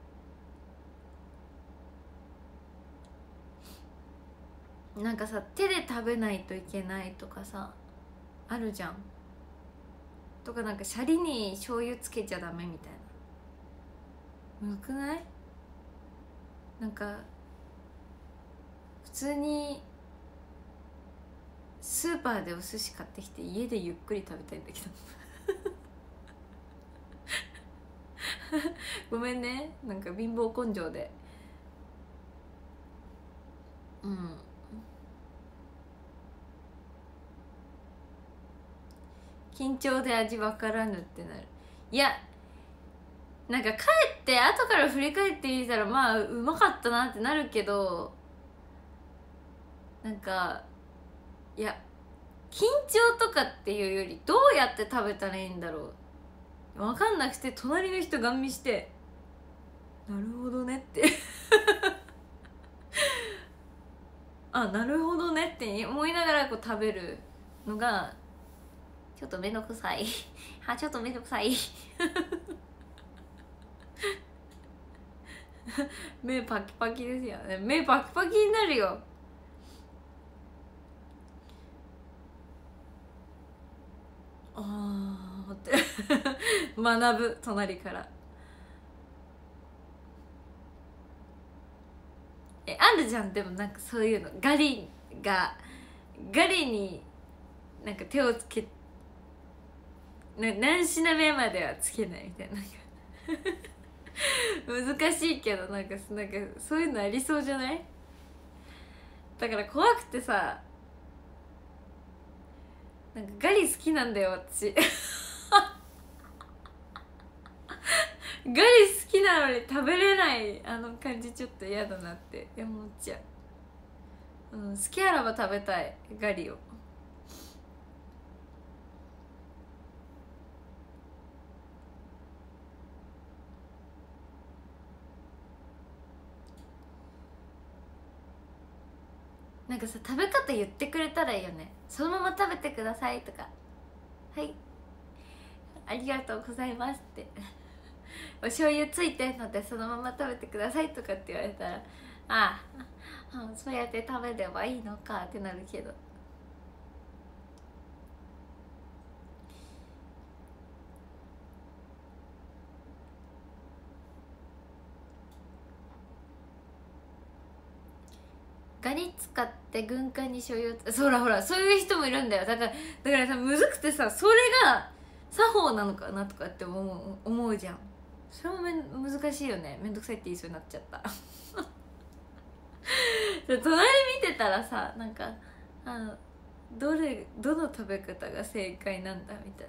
なんかさ、手で食べないといけないとかさあるじゃん。とか、なんかシャリに醤油つけちゃダメみたいな。むくない？なんか普通にスーパーでお寿司買ってきて家でゆっくり食べたいんだけどごめんね、なんか貧乏根性で。うん、緊張で味わからぬってなる。いや、なんか帰って後から振り返ってみたらまあうまかったなってなるけど、なんかいや緊張とかっていうよりどうやって食べたらいいんだろう分かんなくて、隣の人ガン見してなるほどねってあ、なるほどねって思いながらこう食べるのがちょっとめんどくさいあ、ちょっとめんどくさい目パキパキですよね。目パキパキになるよ。あーって学ぶ、隣から。え、あるじゃん。でもなんかそういうのガリがガリになんか手をつけな何品目まではつけないみたいな難しいけど、なんかなんかそういうのありそうじゃない？だから怖くてさ、なんかガリ好きなんだよ私ガリ好きなのに食べれないあの感じちょっと嫌だなって思っちゃう、うん、好きあらば食べたいガリを。なんかさ、食べ方言ってくれたらいいよね。そのまま食べてくださいとか、はいありがとうございますってお醤油ついてんのでそのまま食べてくださいとかって言われたら、ああ、そうやって食べればいいのかってなるけど、ガリ使って軍艦に醤油、そらほらそういう人もいるんだよ。だからだからさ、むずくてさ、それが作法なのかなとかって思う思うじゃん。それもめん難しいよね。めんどくさいって言いそうになっちゃった隣見てたらさ、なんかあのどれどの食べ方が正解なんだみたいな。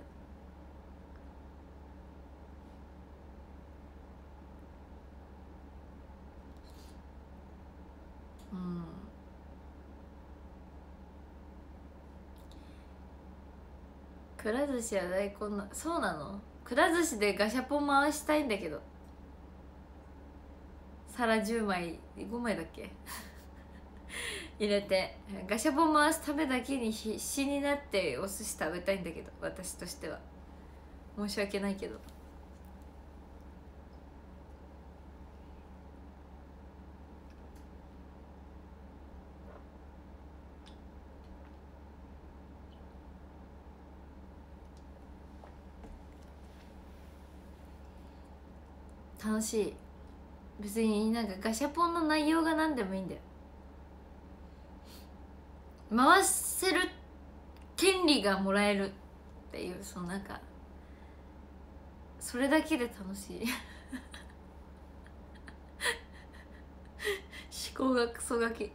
うん、くら寿司は大根の、そうなの？くら寿司でガシャポン回したいんだけど、皿じゅうまいごまいだっけ入れてガシャポン回すためだけに必死になってお寿司食べたいんだけど、私としては申し訳ないけど。楽しい。別になんかガシャポンの内容が何でもいいんだよ。回せる権利がもらえるっていう、そのなんかそれだけで楽しい思考がクソガキ。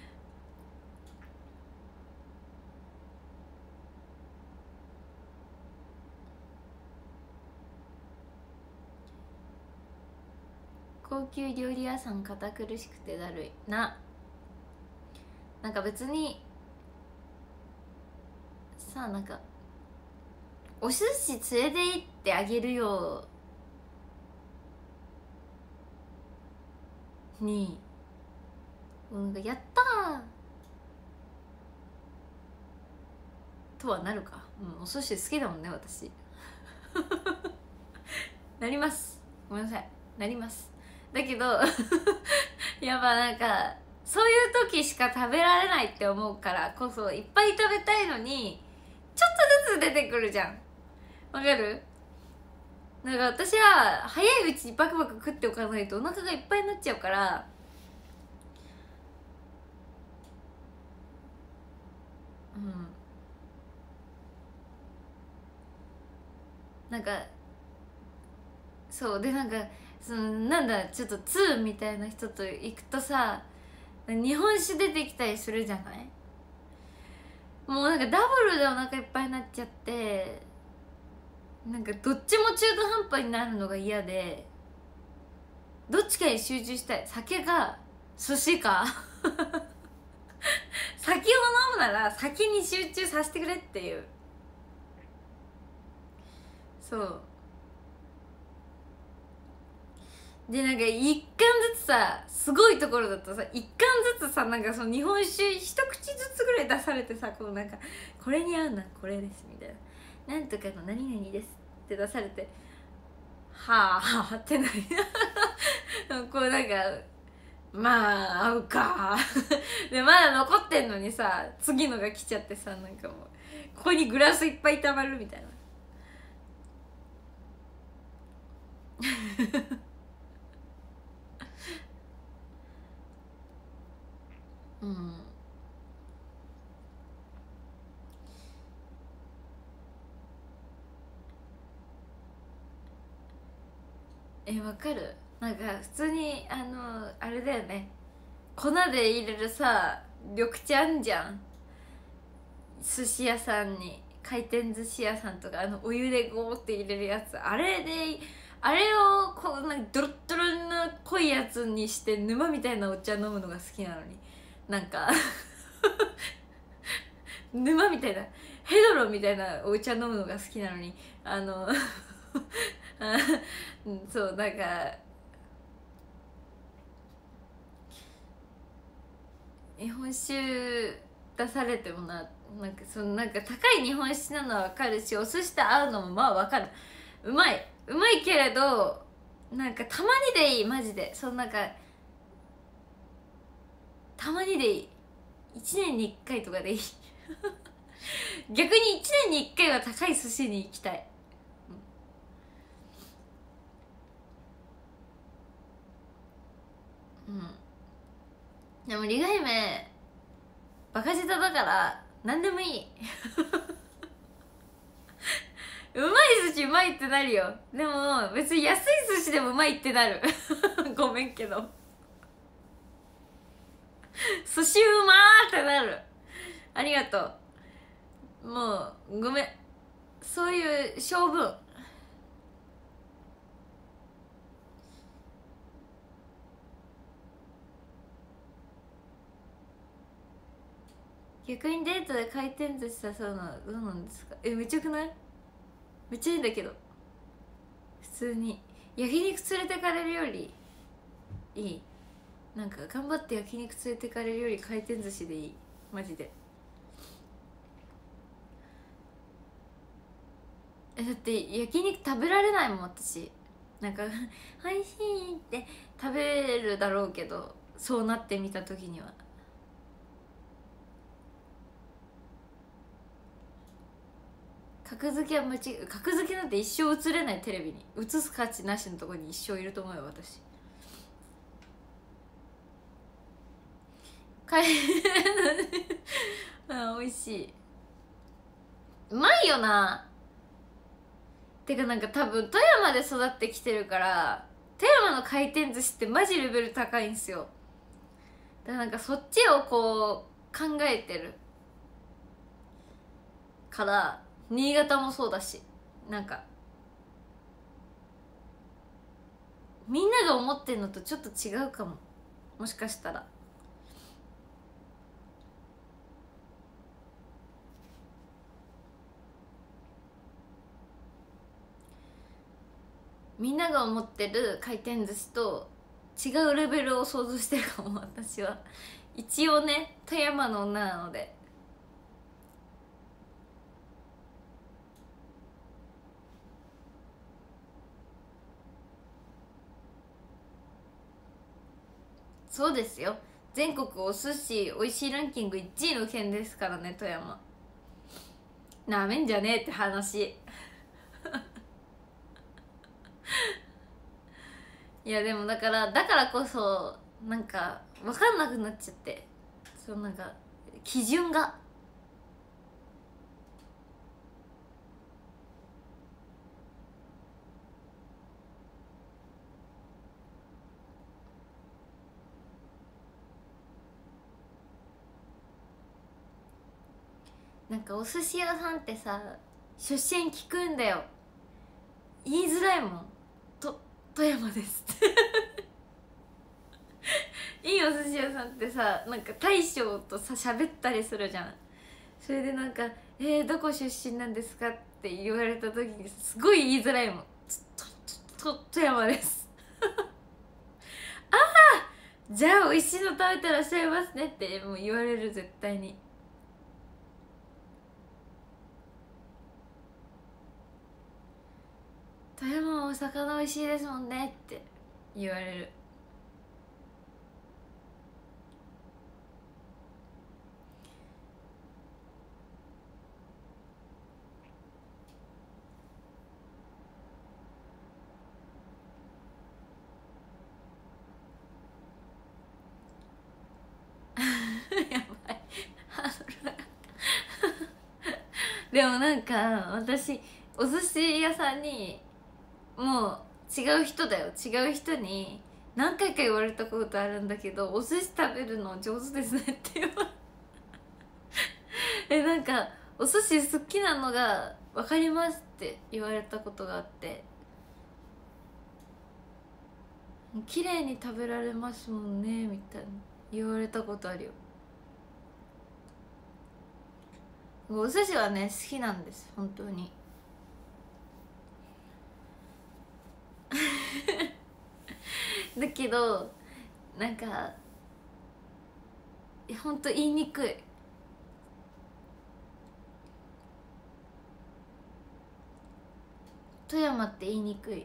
高級料理屋さん堅苦しくてだるいな。なんか別にさ、なんかお寿司連れて行ってあげるよに、なんかやったーとはなるか。うん、お寿司好きだもんね私なります、ごめんなさい、なります。だけどやっぱなんかそういう時しか食べられないって思うからこそ、いっぱい食べたいのにちょっとずつ出てくるじゃん。わかる？なんか私は早いうちにバクバク食っておかないとお腹がいっぱいになっちゃうから、うんなんかそうでなんかそのなんだちょっとツーみたいな人と行くとさ日本酒出てきたりするじゃない。もうなんかダブルでお腹いっぱいになっちゃってなんかどっちも中途半端になるのが嫌でどっちかに集中したい。酒か寿司か酒を飲むなら酒に集中させてくれっていう。そうでなんか一貫ずつさすごいところだとさ一貫ずつさなんかその日本酒一口ずつぐらい出されてさこうなんかこれに合うのはこれですみたいななんとかの何々ですって出されてはあはあってなりこうなんかまあ合うかでまだ残ってんのにさ次のが来ちゃってさなんかもうここにグラスいっぱいたまるみたいなうんえわかる。なんか普通にあのあれだよね粉で入れるさ緑茶あんじゃん寿司屋さんに回転寿司屋さんとかあのお湯でゴーって入れるやつあれであれをこうなんかドロッドロの濃いやつにして沼みたいなお茶飲むのが好きなのになんか沼みたいなヘドロみたいなお茶飲むのが好きなのにあのそうなんか日本酒出されてもななんかそのなんか高い日本酒なのは分かるしお寿司と合うのもまあ分かる。うまいうまいけれどなんかたまにでいいマジで。そのなんかたまにでいいいちねんにいっかいとかでいい逆にいちねんにいっかいは高い寿司に行きたい。うん、うん、でもリガ姫バカ舌だから何でもいいうまい寿司うまいってなるよ。でも別に安い寿司でもうまいってなるごめんけど寿司うまーってなる。ありがとう。もうごめんそういう性分。逆にデートで回転寿司誘うのはどうなんですか。えめっちゃくない。めっちゃいいんだけど普通に焼肉連れてかれるよりいい。なんか頑張って焼肉連れてかれるより回転寿司でいいマジで。えだって焼肉食べられないもん私。なんか「おいしい」って食べるだろうけどそうなってみた時には格付けは間違い。格付けなんて一生映れない。テレビに映す価値なしのところに一生いると思うよ私。かいあ美味しい。うまいよな。てかなんか多分富山で育ってきてるから富山の回転寿司ってマジレベル高いんすよ。だからなんかそっちをこう考えてるから新潟もそうだしなんかみんなが思ってんのとちょっと違うかももしかしたら。みんなが思ってる回転寿司と違うレベルを想像してるかも私は。一応ね富山の女なので。そうですよ全国お寿司おいしいランキングいちいの県ですからね富山。なめんじゃねえって話いやでもだからだからこそなんか分かんなくなっちゃってそのなんか基準が。 なんかお寿司屋さんってさ出身聞くんだよ。言いづらいもん。と富山ですいいお寿司屋さんってさなんか大将とさ喋ったりするじゃん。それでなんか「えー、どこ出身なんですか?」って言われた時にすごい言いづらいもん。ととと富山ですああじゃあ美味しいの食べてらっしゃいますねってもう言われる、絶対に。富山はお魚美味しいですもんねって言われる。やばいハードル上がったでもなんか私お寿司屋さんにもう違う人だよ違う人に何回か言われたことあるんだけど「お寿司食べるの上手ですね」って言われえなんか「お寿司好きなのが分かります」って言われたことがあって、綺麗に食べられますもんねみたいな言われたことあるよ。お寿司はね好きなんです本当にだけどなんか本当言いにくい。富山って言いにくい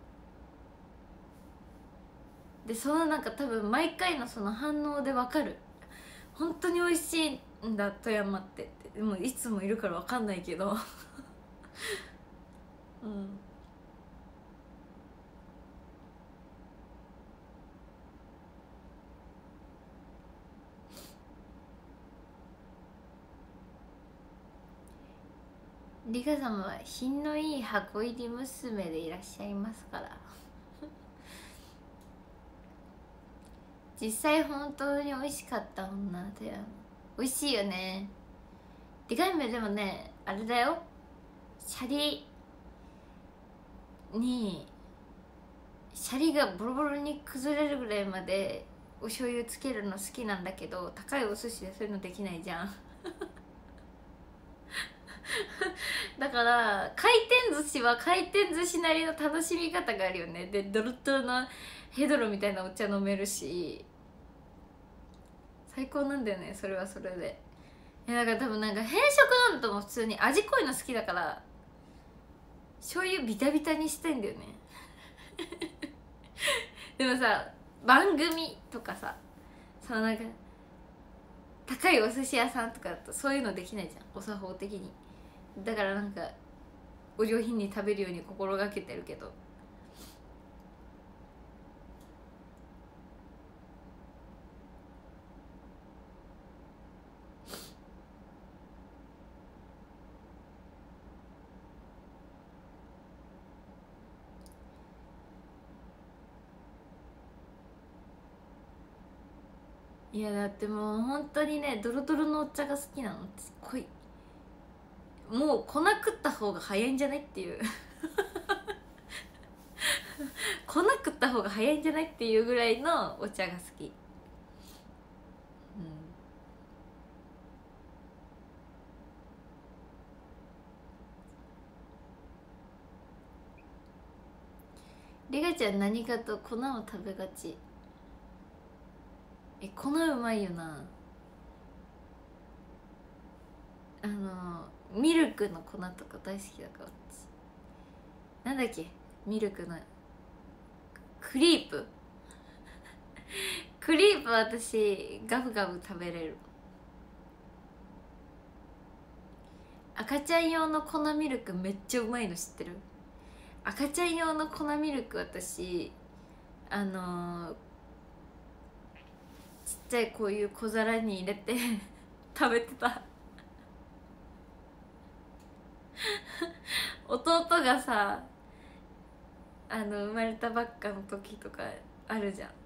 で、そのなんか多分毎回のその反応で分かる。本当に美味しいんだ富山ってって。でもいつもいるから分かんないけどうんリカ様は品のいい箱入り娘でいらっしゃいますから実際本当に美味しかった女だよ。美味しいよね。でかい目でもねあれだよ、シャリにシャリがボロボロに崩れるぐらいまでお醤油つけるの好きなんだけど、高いお寿司でそういうのできないじゃんだから回転寿司は回転寿司なりの楽しみ方があるよね。でドロッドロのヘドロみたいなお茶飲めるし最高なんだよね、それはそれで。いやだから多分なんか変色なんとも普通に味濃いの好きだから醤油ビタビタにしてんだよねでもさ番組とかさそのなんか高いお寿司屋さんとかだとそういうのできないじゃん、お作法的に。だからなんかお上品に食べるように心がけてるけど、いやだってもう本当にねドロドロのお茶が好きなの。濃い、もう粉食った方が早いんじゃないっていう粉食った方が早いんじゃないっていうぐらいのお茶が好き。うんリカちゃん何かと粉を食べがち。え粉うまいよな。あのミルクの粉とか大好きだから私。なんだっけミルクのクリープクリープ私ガブガブ食べれる。赤ちゃん用の粉ミルクめっちゃうまいの知ってる？赤ちゃん用の粉ミルク私あのー、ちっちゃいこういう小皿に入れて食べてた弟がさあの生まれたばっかの時とかあるじゃん、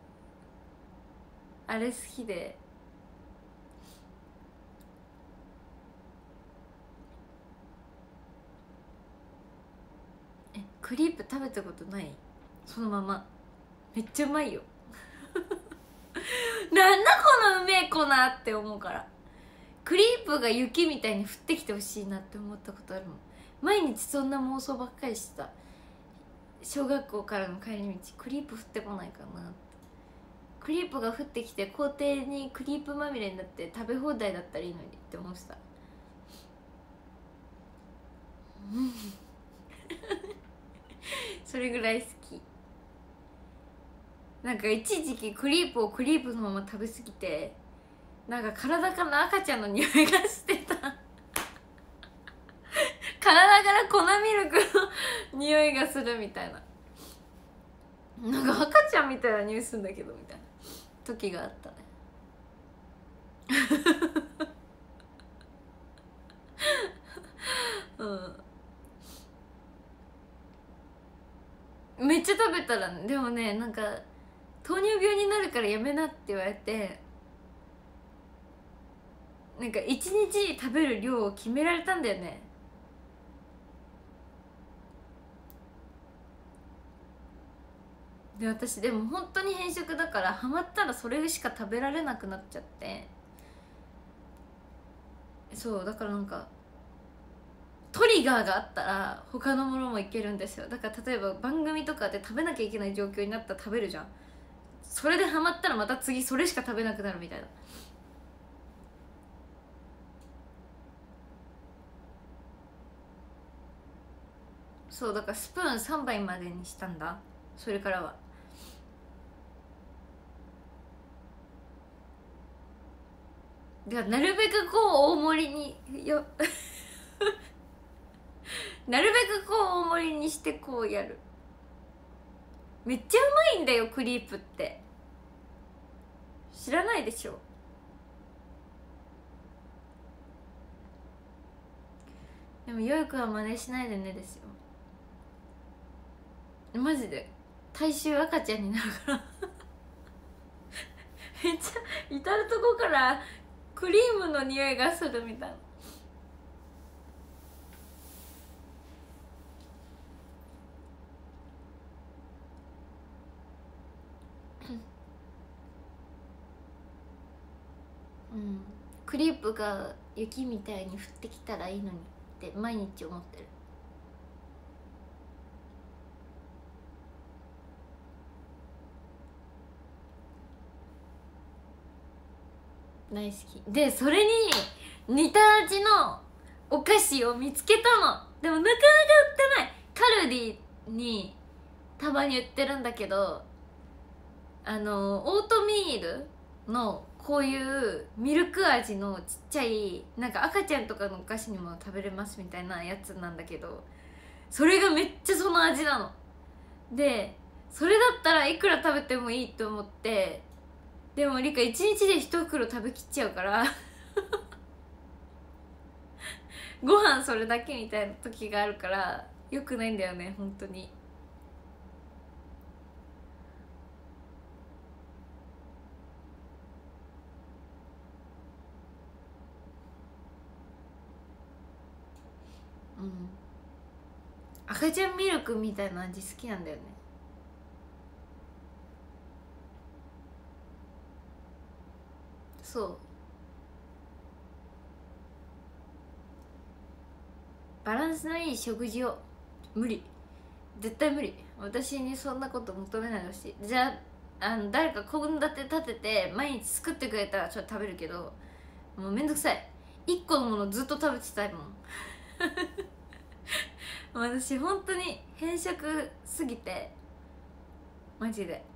あれ好きでえクリープ食べたことない？そのままめっちゃうまいよなんだこのうめえ粉って思うから。クリープが雪みたいに降ってきてほしいなって思ったことあるもん。毎日そんな妄想ばっかりしてた。小学校からの帰り道クリープ降ってこないかなって。クリープが降ってきて校庭にクリープまみれになって食べ放題だったらいいのにって思ってたそれぐらい好き。なんか一時期クリープをクリープのまま食べ過ぎて、なんか体から赤ちゃんの匂いがしてた体から粉ミルクの匂いがするみたいな、なんか赤ちゃんみたいな匂いするんだけどみたいな時があったねうん、めっちゃ食べたら、ね、でもね、なんか糖尿病になるからやめなって言われて、なんか一日食べる量を決められたんだよね。で私でも本当に偏食だから、ハマったらそれしか食べられなくなっちゃって、そうだからなんかトリガーがあったら他のものもいけるんですよ。だから例えば番組とかで食べなきゃいけない状況になったら食べるじゃん。それでハマったらまた次それしか食べなくなるみたいな。そうだからスプーンさんばいまでにしたんだ。それからはだからなるべくこう大盛りによなるべくこう大盛りにしてこうやる。めっちゃうまいんだよクリープって。知らないでしょ。でもよい子は真似しないでねですよ。マジで大衆赤ちゃんになるからめっちゃ至るとこからクリームの匂いがするみたいなうん、クリープが雪みたいに降ってきたらいいのにって毎日思ってる。大好きで、それに似た味のお菓子を見つけたの。でもなかなか売ってない。カルディにたまに売ってるんだけど、あのオートミールのこういうミルク味のちっちゃい、なんか赤ちゃんとかのお菓子にも食べれますみたいなやつなんだけど、それがめっちゃその味なので、それだったらいくら食べてもいいと思って、でもリカいちにちで一袋食べきっちゃうからご飯それだけみたいな時があるからよくないんだよね本当に。うん、赤ちゃんミルクみたいな味好きなんだよね。そう、バランスのいい食事を。無理、絶対無理。私にそんなこと求めないでほしい。じゃあ、あの誰か献立立てて毎日作ってくれたらちょっと食べるけど、もうめんどくさい。いっこのものずっと食べてたいもん私本当に偏食すぎてマジで。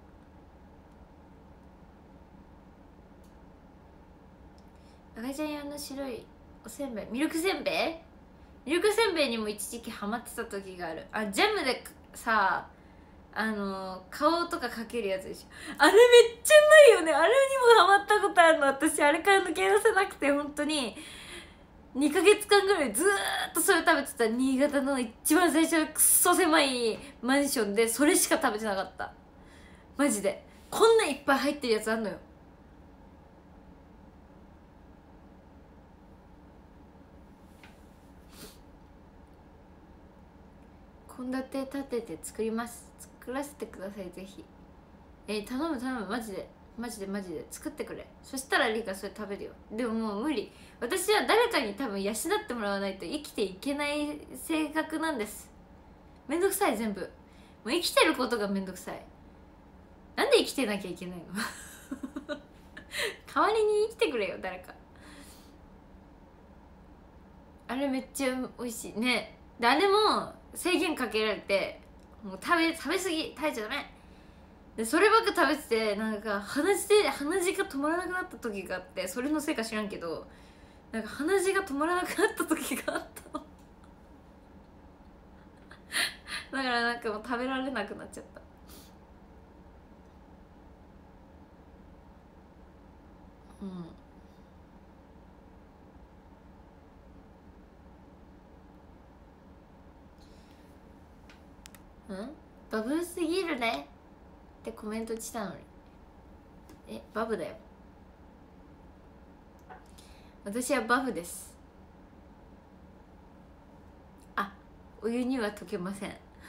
赤ちゃん用の白いおせんべい、ミルクせんべいミルクせんべいにも一時期ハマってた時がある。あ、ジャムでさ、あの顔とかかけるやつでしょ。あれめっちゃうまいよね。あれにもハマったことあるの。私あれから抜け出せなくて、本当ににかげつかんぐらいずーっとそれ食べてた。新潟の一番最初のクソ狭いマンションでそれしか食べてなかった。マジでこんないっぱい入ってるやつあんのよ。 献立立てて作ります。作らせてください、ぜひ。えー、頼む頼む、マジでマジでマジで作ってくれ。そしたらリカそれ食べるよ。でももう無理。私は誰かに多分養ってもらわないと生きていけない性格なんです。めんどくさい、全部。もう生きてることがめんどくさい。なんで生きてなきゃいけないの代わりに生きてくれよ、誰か。あれめっちゃ美味しいね。であれも制限かけられて、もう食べ食べ過ぎ、食べちゃダメで、そればっか食べてて、なんか鼻血で鼻血が止まらなくなった時があって、それのせいか知らんけど、なんか鼻血が止まらなくなった時があったのだからなんかもう食べられなくなっちゃった。うんんバブすぎるねってコメントしたのに、えバブだよ。私はバブです。あ、お湯には溶けません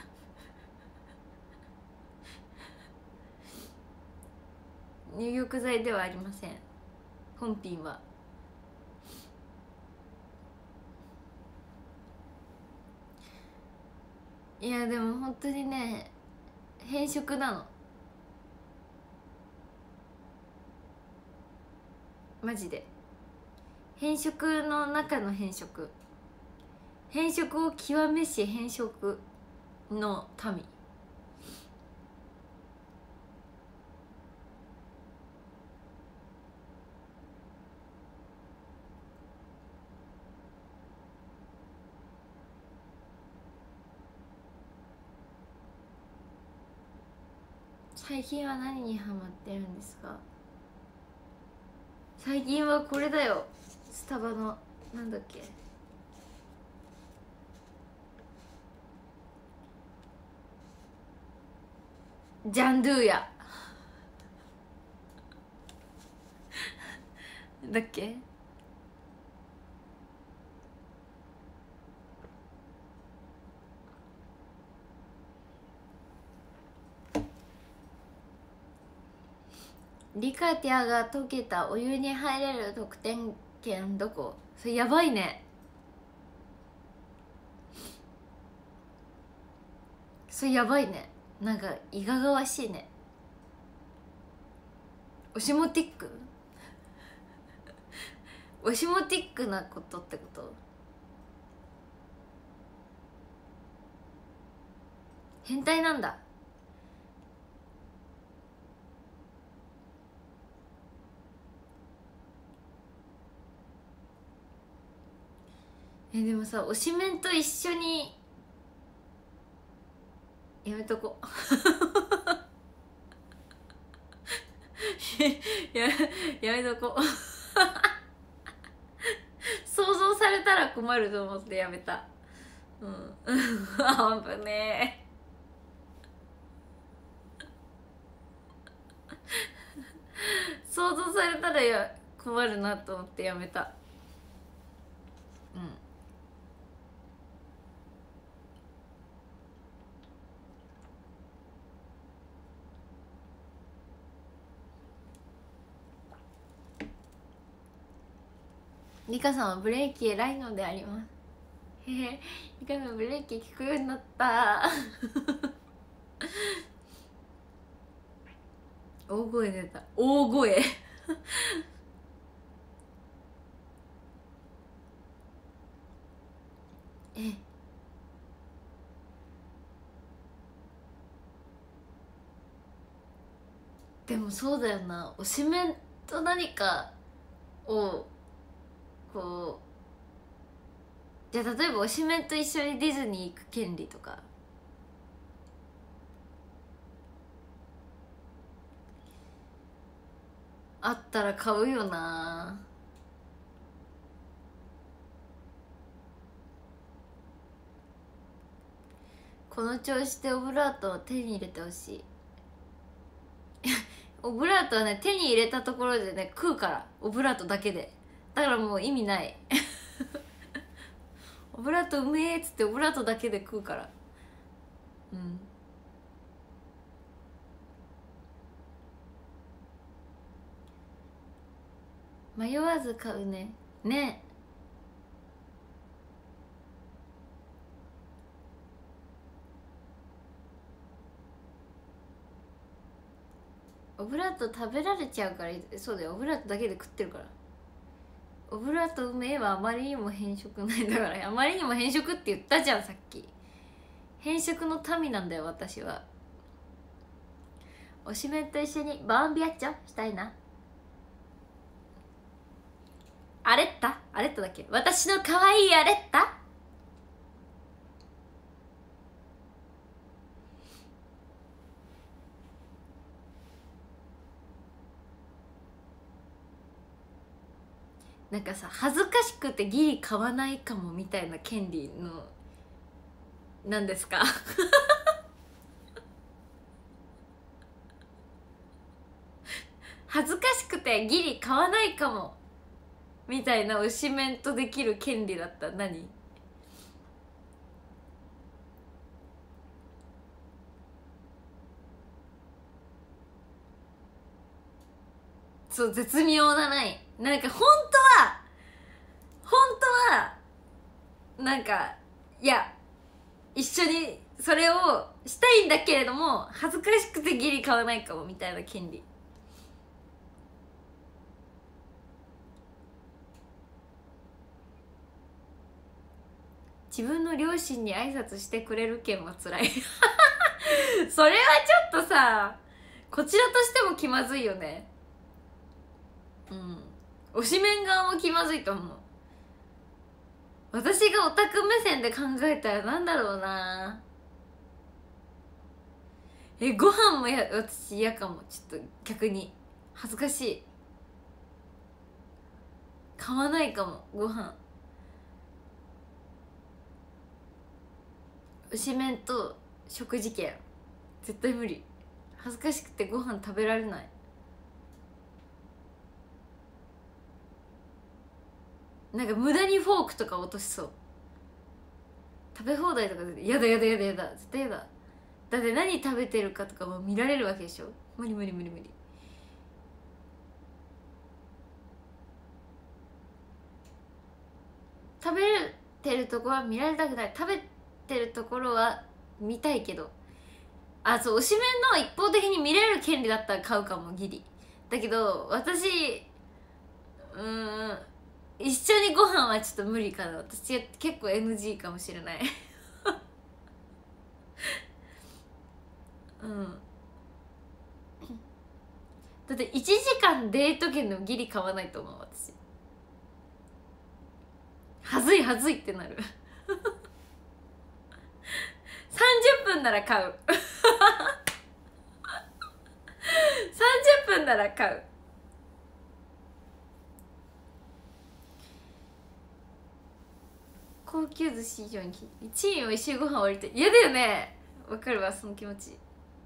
入浴剤ではありません、本品は。いやでも本当にね、変色なのマジで。変色の中の変色、変色を極めし変色の民。最近は何にハマってるんですか？最近はこれだよ、スタバのなんだっけ、ジャンドゥーヤだっけ。リカティアが溶けたお湯に入れる特典券どこ？それやばいね。それやばいね。なんかいががわしいね。オシモティックオシモティックなことってこと？変態なんだ。えでもさ、推しメンと一緒にやめとこややめとこ想像されたら困ると思ってやめた。うんあぶねえ想像されたらや困るなと思ってやめた。うんリカさんはブレーキ偉いのであります。へへ、リカさんブレーキ効くようになった大声出た、大声えでもそうだよな、推しメンと何かをこう、じゃあ例えば推しメンと一緒にディズニー行く権利とかあったら買うよな。この調子でオブラートを手に入れてほしいオブラートはね、手に入れたところでね食うから、オブラートだけで。だからもう意味ないオブラートうめえっつってオブラートだけで食うから。 うん迷わず買うね。ね。オブラート食べられちゃうから。そうだよ、オブラートだけで食ってるから。オブラート梅はあまりにも変色ないんだから。あまりにも変色って言ったじゃんさっき。変色の民なんだよ私は。推しメンと一緒にバーンビアッチョしたいな。アレッタアレッタだっけ、私の可愛いアレッタ。なんかさ、恥ずかしくてギリ買わないかもみたいな権利のなんですか恥ずかしくてギリ買わないかもみたいな推しメントできる権利だった。何？そう、絶妙なライン。なんか本当は本当はなんかいや一緒にそれをしたいんだけれども恥ずかしくてギリ買わないかもみたいな権利。自分の両親に挨拶してくれる件は辛いそれはちょっとさ、こちらとしても気まずいよね。うん、推しメン側も気まずいと思う。私がオタク目線で考えたらなんだろうな。え、ご飯もや私嫌かも。ちょっと逆に恥ずかしい。買わないかもご飯。推しメンと食事券絶対無理。恥ずかしくてご飯食べられない。なんか無駄にフォークとか落としそう。食べ放題とかでやだやだやだやだ絶対やだ。だって何食べてるかとかも見られるわけでしょ。無理無理無理無理。食べてるところは見られたくない。食べてるところは見たいけど、あ、そう、推しメンの一方的に見れる権利だったら買うかもギリ。だけど私うーん一緒にご飯はちょっと無理かな。私結構 エヌジー かもしれないうんだっていちじかんデート券でもギリ買わないと思う私。はずいはずいってなるさんじゅっぷんなら買うさんじゅっぷんなら買う。高級寿司以上にいちいおいしいご飯割りたい。嫌だよね。わかるわその気持ち。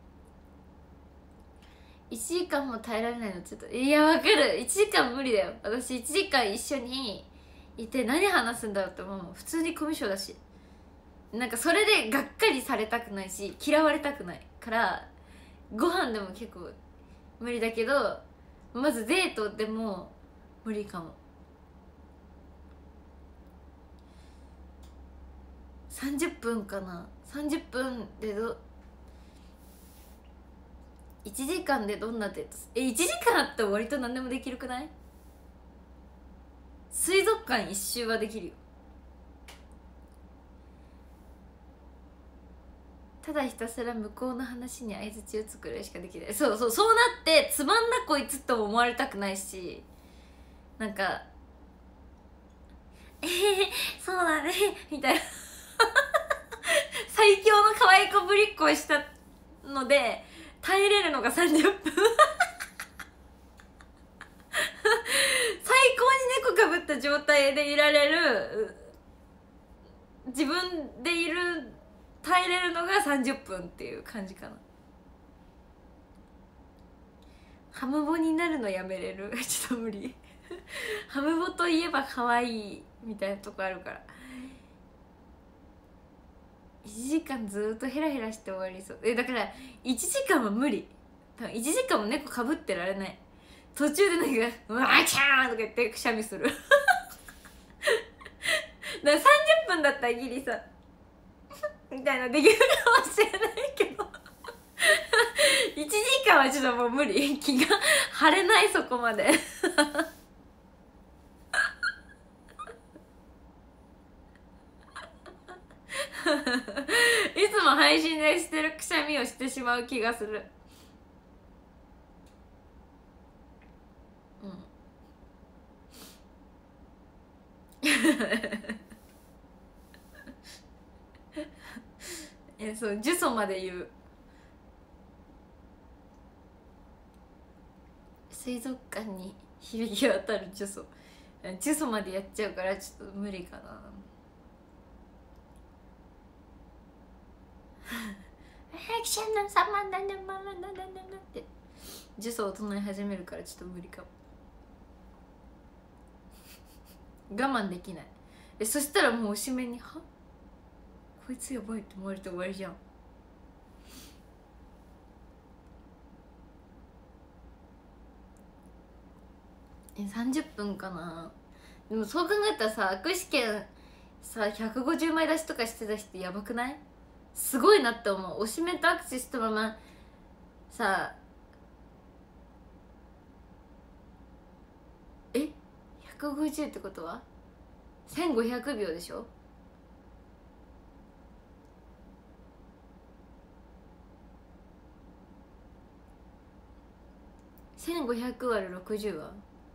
いちじかんも耐えられないのちょっと、いやわかる。いちじかん無理だよ私。いちじかん一緒にいて何話すんだろうって思う。普通にコミュ障だし、なんかそれでがっかりされたくないし嫌われたくないからご飯でも結構無理だけど、まずデートでも無理かも。さんじゅっぷんかな。さんじゅっぷんでどいちじかんでどんなデート。えいちじかんあったら割と何でもできるくない？水族館一周はできるよ。ただひたすら向こうの話に相づちを作るしかできない。そうそうそうなってつまんなこいつとも思われたくないし、なんかえへへそうだねみたいな最強の可愛い子ぶりっ子をしたので耐えれるのがさんじゅっぷん最高に猫かぶった状態でいられる、自分でいる耐えれるのがさんじゅっぷんっていう感じかな。ハムボになるのやめれるちょっと無理ハムボといえば可愛いみたいなとこあるから。 いちじかんずーっとヘラヘラして終わりそう。えだからいちじかんは無理。多分いちじかんも猫かぶってられない。途中でなんか「うわーキャー!」とか言ってくしゃみするだからさんじゅっぷんだったらギリさみたいなできるかもしれないけどいちじかんはちょっともう無理。気が晴れない、そこまでいつも配信でしてるくしゃみをしてしまう気がする。いやそう呪詛まで言う。水族館に響き渡る呪詛呪詛までやっちゃうからちょっと無理かな。えきちゃんのさんまんだんだんまんだんだんだんって呪詛を唱え始めるからちょっと無理かも。我慢できない。えそしたらもうおしめに「はこいつやばい」って思われて終わりじゃん。えさんじゅっぷんかな。でもそう考えたらさ握手券さひゃくごじゅうまい出しとかしてた人やばくない？すごいなって思う。おしめと握手したままさえひゃくごじゅうってことはせんごひゃくびょうでしょ。せんごひゃくわるろくじゅうは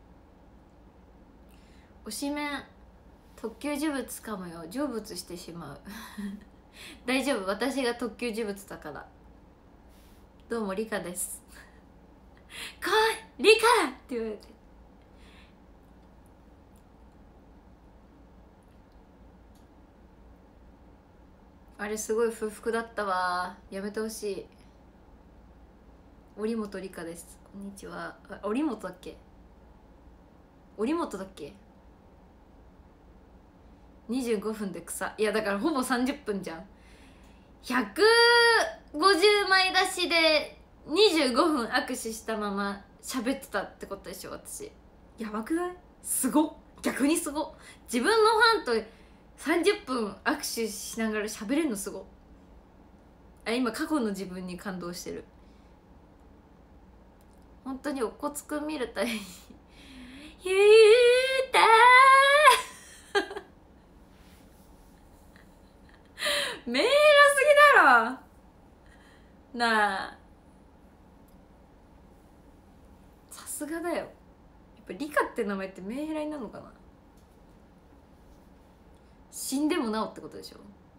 おしめ特級呪物かもよ。成仏してしまう大丈夫、私が特級呪物だから。どうもリカです来いリカって言われて。あれすごい不服だったわ。やめてほしい。織本リカです。こんにちは。あ織本だっけ織本だっけにじゅうごふんで草。いやだからほぼさんじゅっぷんじゃん。ひゃくごじゅうまい出しでにじゅうごふん握手したまま喋ってたってことでしょ。私やばくない？すごっ。逆にすごっ。自分のファンとさんじゅっぷん握手しながら喋れるのすごっ。あ今過去の自分に感動してる。本当におこつくん見るたびにゆうたーメーラすぎだろなあ。さすがだよ。やっぱリカって名前ってメンヘラになるのかな。死んでもなおってことでしょ。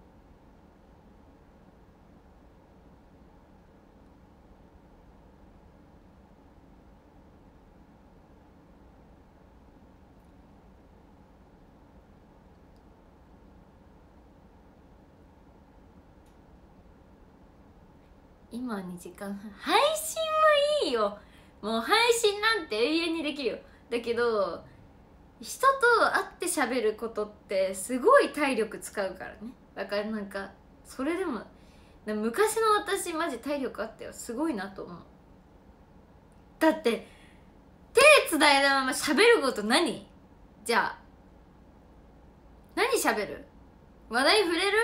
今にじかんはん配信はいいよ。もう配信なんて永遠にできるよ。だけど人と会って喋ることってすごい体力使うからね。だからなんかそれでも昔の私マジ体力あったよ。すごいなと思う。だって手つないだまま喋ること何？じゃあ何喋る？話題触れる？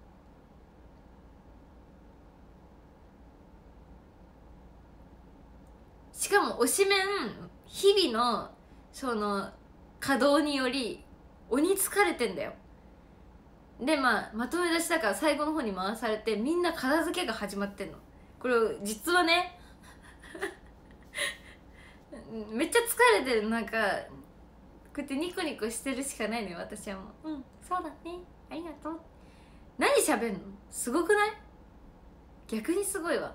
しかも推しメン日々のその稼働により鬼疲れてんだよ。でまあまとめ出しだから最後の方に回されてみんな片付けが始まってんの。これ実はねめっちゃ疲れてる。なんかこうやってニコニコしてるしかないのよ私は。もううんそうだねありがとう。何喋んの？すごくない？逆にすごいわ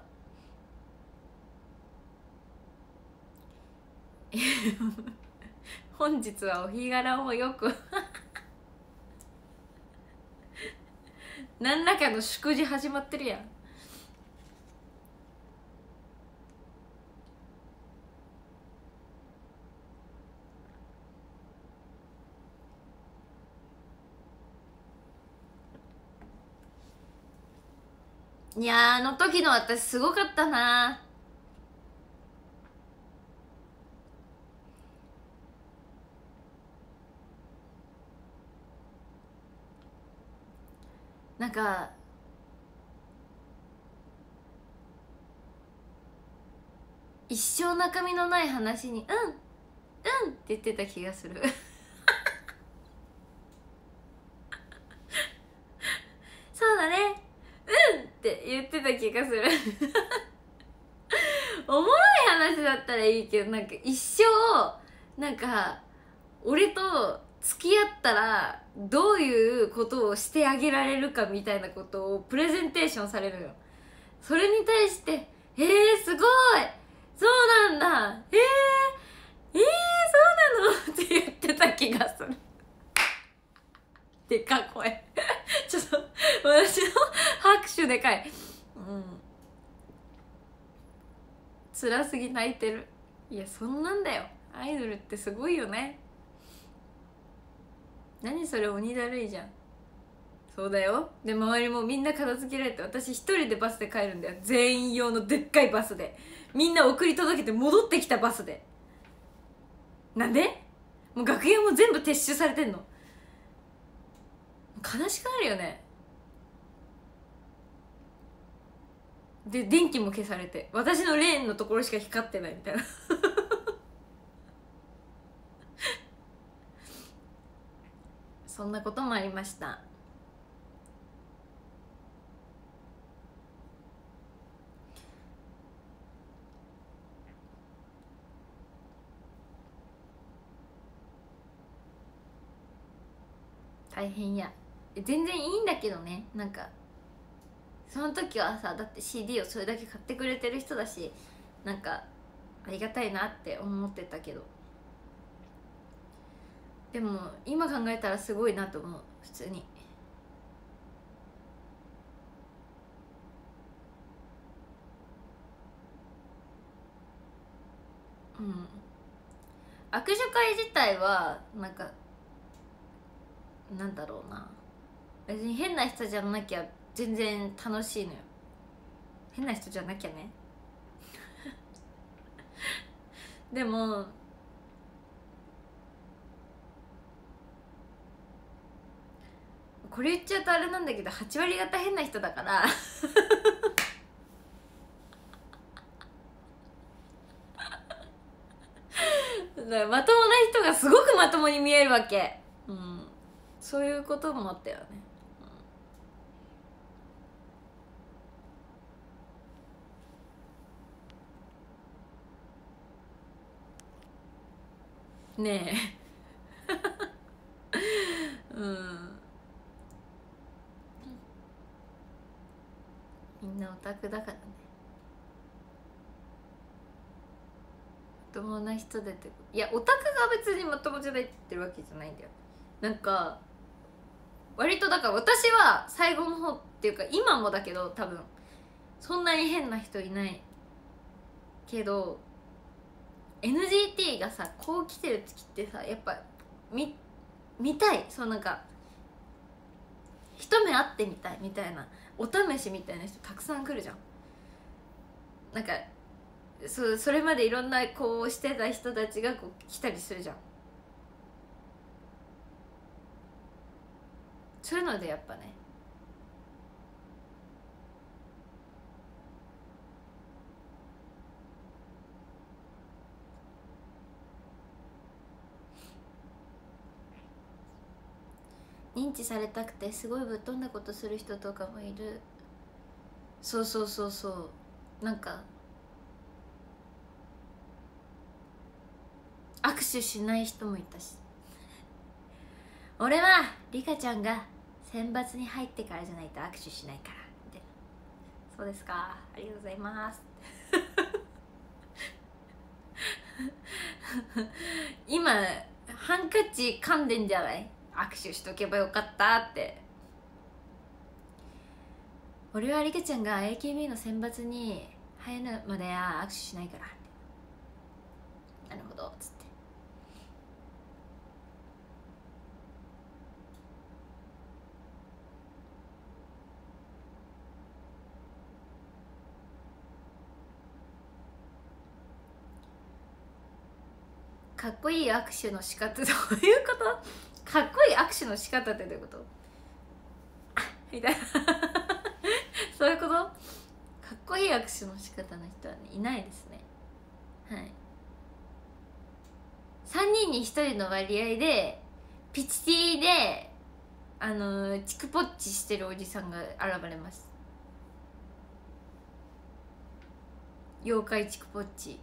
本日はお日柄もよく何らかの祝辞始まってるやん。 いやー、あの時の私すごかったな。なんか一生中身のない話に「うんうん」って言ってた気がするそうだね、うんって言ってた気がするおもろい話だったらいいけど、なんか一生なんか俺と付き合ったらどういうことをしてあげられるかみたいなことをプレゼンテーションされるよ。それに対して「えー、すごい、そうなんだ、えー、えー、そうなの?」って言ってた気がするでか声ちょっと私の拍手でかい。うん、辛すぎ泣いてる。いや、そんなんだよ、アイドルってすごいよね。何それ、鬼だるいじゃん。そうだよ。で周りもみんな片付けられて、私一人でバスで帰るんだよ。全員用のでっかいバスで、みんな送り届けて戻ってきたバスで。なんでもう楽屋も全部撤収されてんの。悲しくなるよね。で電気も消されて、私のレーンのところしか光ってないみたいなそんなこともありました。大変や。全然いいんだけどね。なんかその時はさ、だって シーディー をそれだけ買ってくれてる人だし、なんかありがたいなって思ってたけど、でも今考えたらすごいなと思う、普通に。うん、握手会自体はなんかなんだろうな、別に変な人じゃなきゃ全然楽しいのよ。変な人じゃなきゃねでもこれ言っちゃうとあれなんだけど、はち割方変な人だからだからまともな人がすごくまともに見えるわけ。うん、そういうこともあったよね。うん、ねえうん、みんなオタクだからね。まともな人でって、いやオタクが別にまともじゃないって言ってるわけじゃないんだよ。なんか割とだから私は最後の方っていうか今もだけど、多分そんなに変な人いないけど エヌジーティー がさこう来てる時ってさ、やっぱ見見たい、そうなんか一目会ってみたいみたいな、お試しみたいな人たくさん来るじゃん。なんかそそれまでいろんなこうしてた人たちがこう来たりするじゃん。そういうのでやっぱね、認知されたくてすごいぶっ飛んだことする人とかもいる。そうそうそうそう、なんか握手しない人もいたし、俺はリカちゃんが選抜に入ってからじゃないと握手しないからみたいな。そうですか、ありがとうございます今ハンカチ噛んでんじゃない、握手しとけばよかったって。俺はリカちゃんが エーケービー の選抜に入るまでは握手しないから。なるほどっつって。 かっこいい握手の仕方どういうこと？かっこいい握手の仕方ってどういうこと？みたいなそういうこと？かっこいい握手の仕方の人は、ね、いないですね。はい。さんにんにひとりの割合でピチティであのー、チクポッチしてるおじさんが現れます。妖怪チクポッチ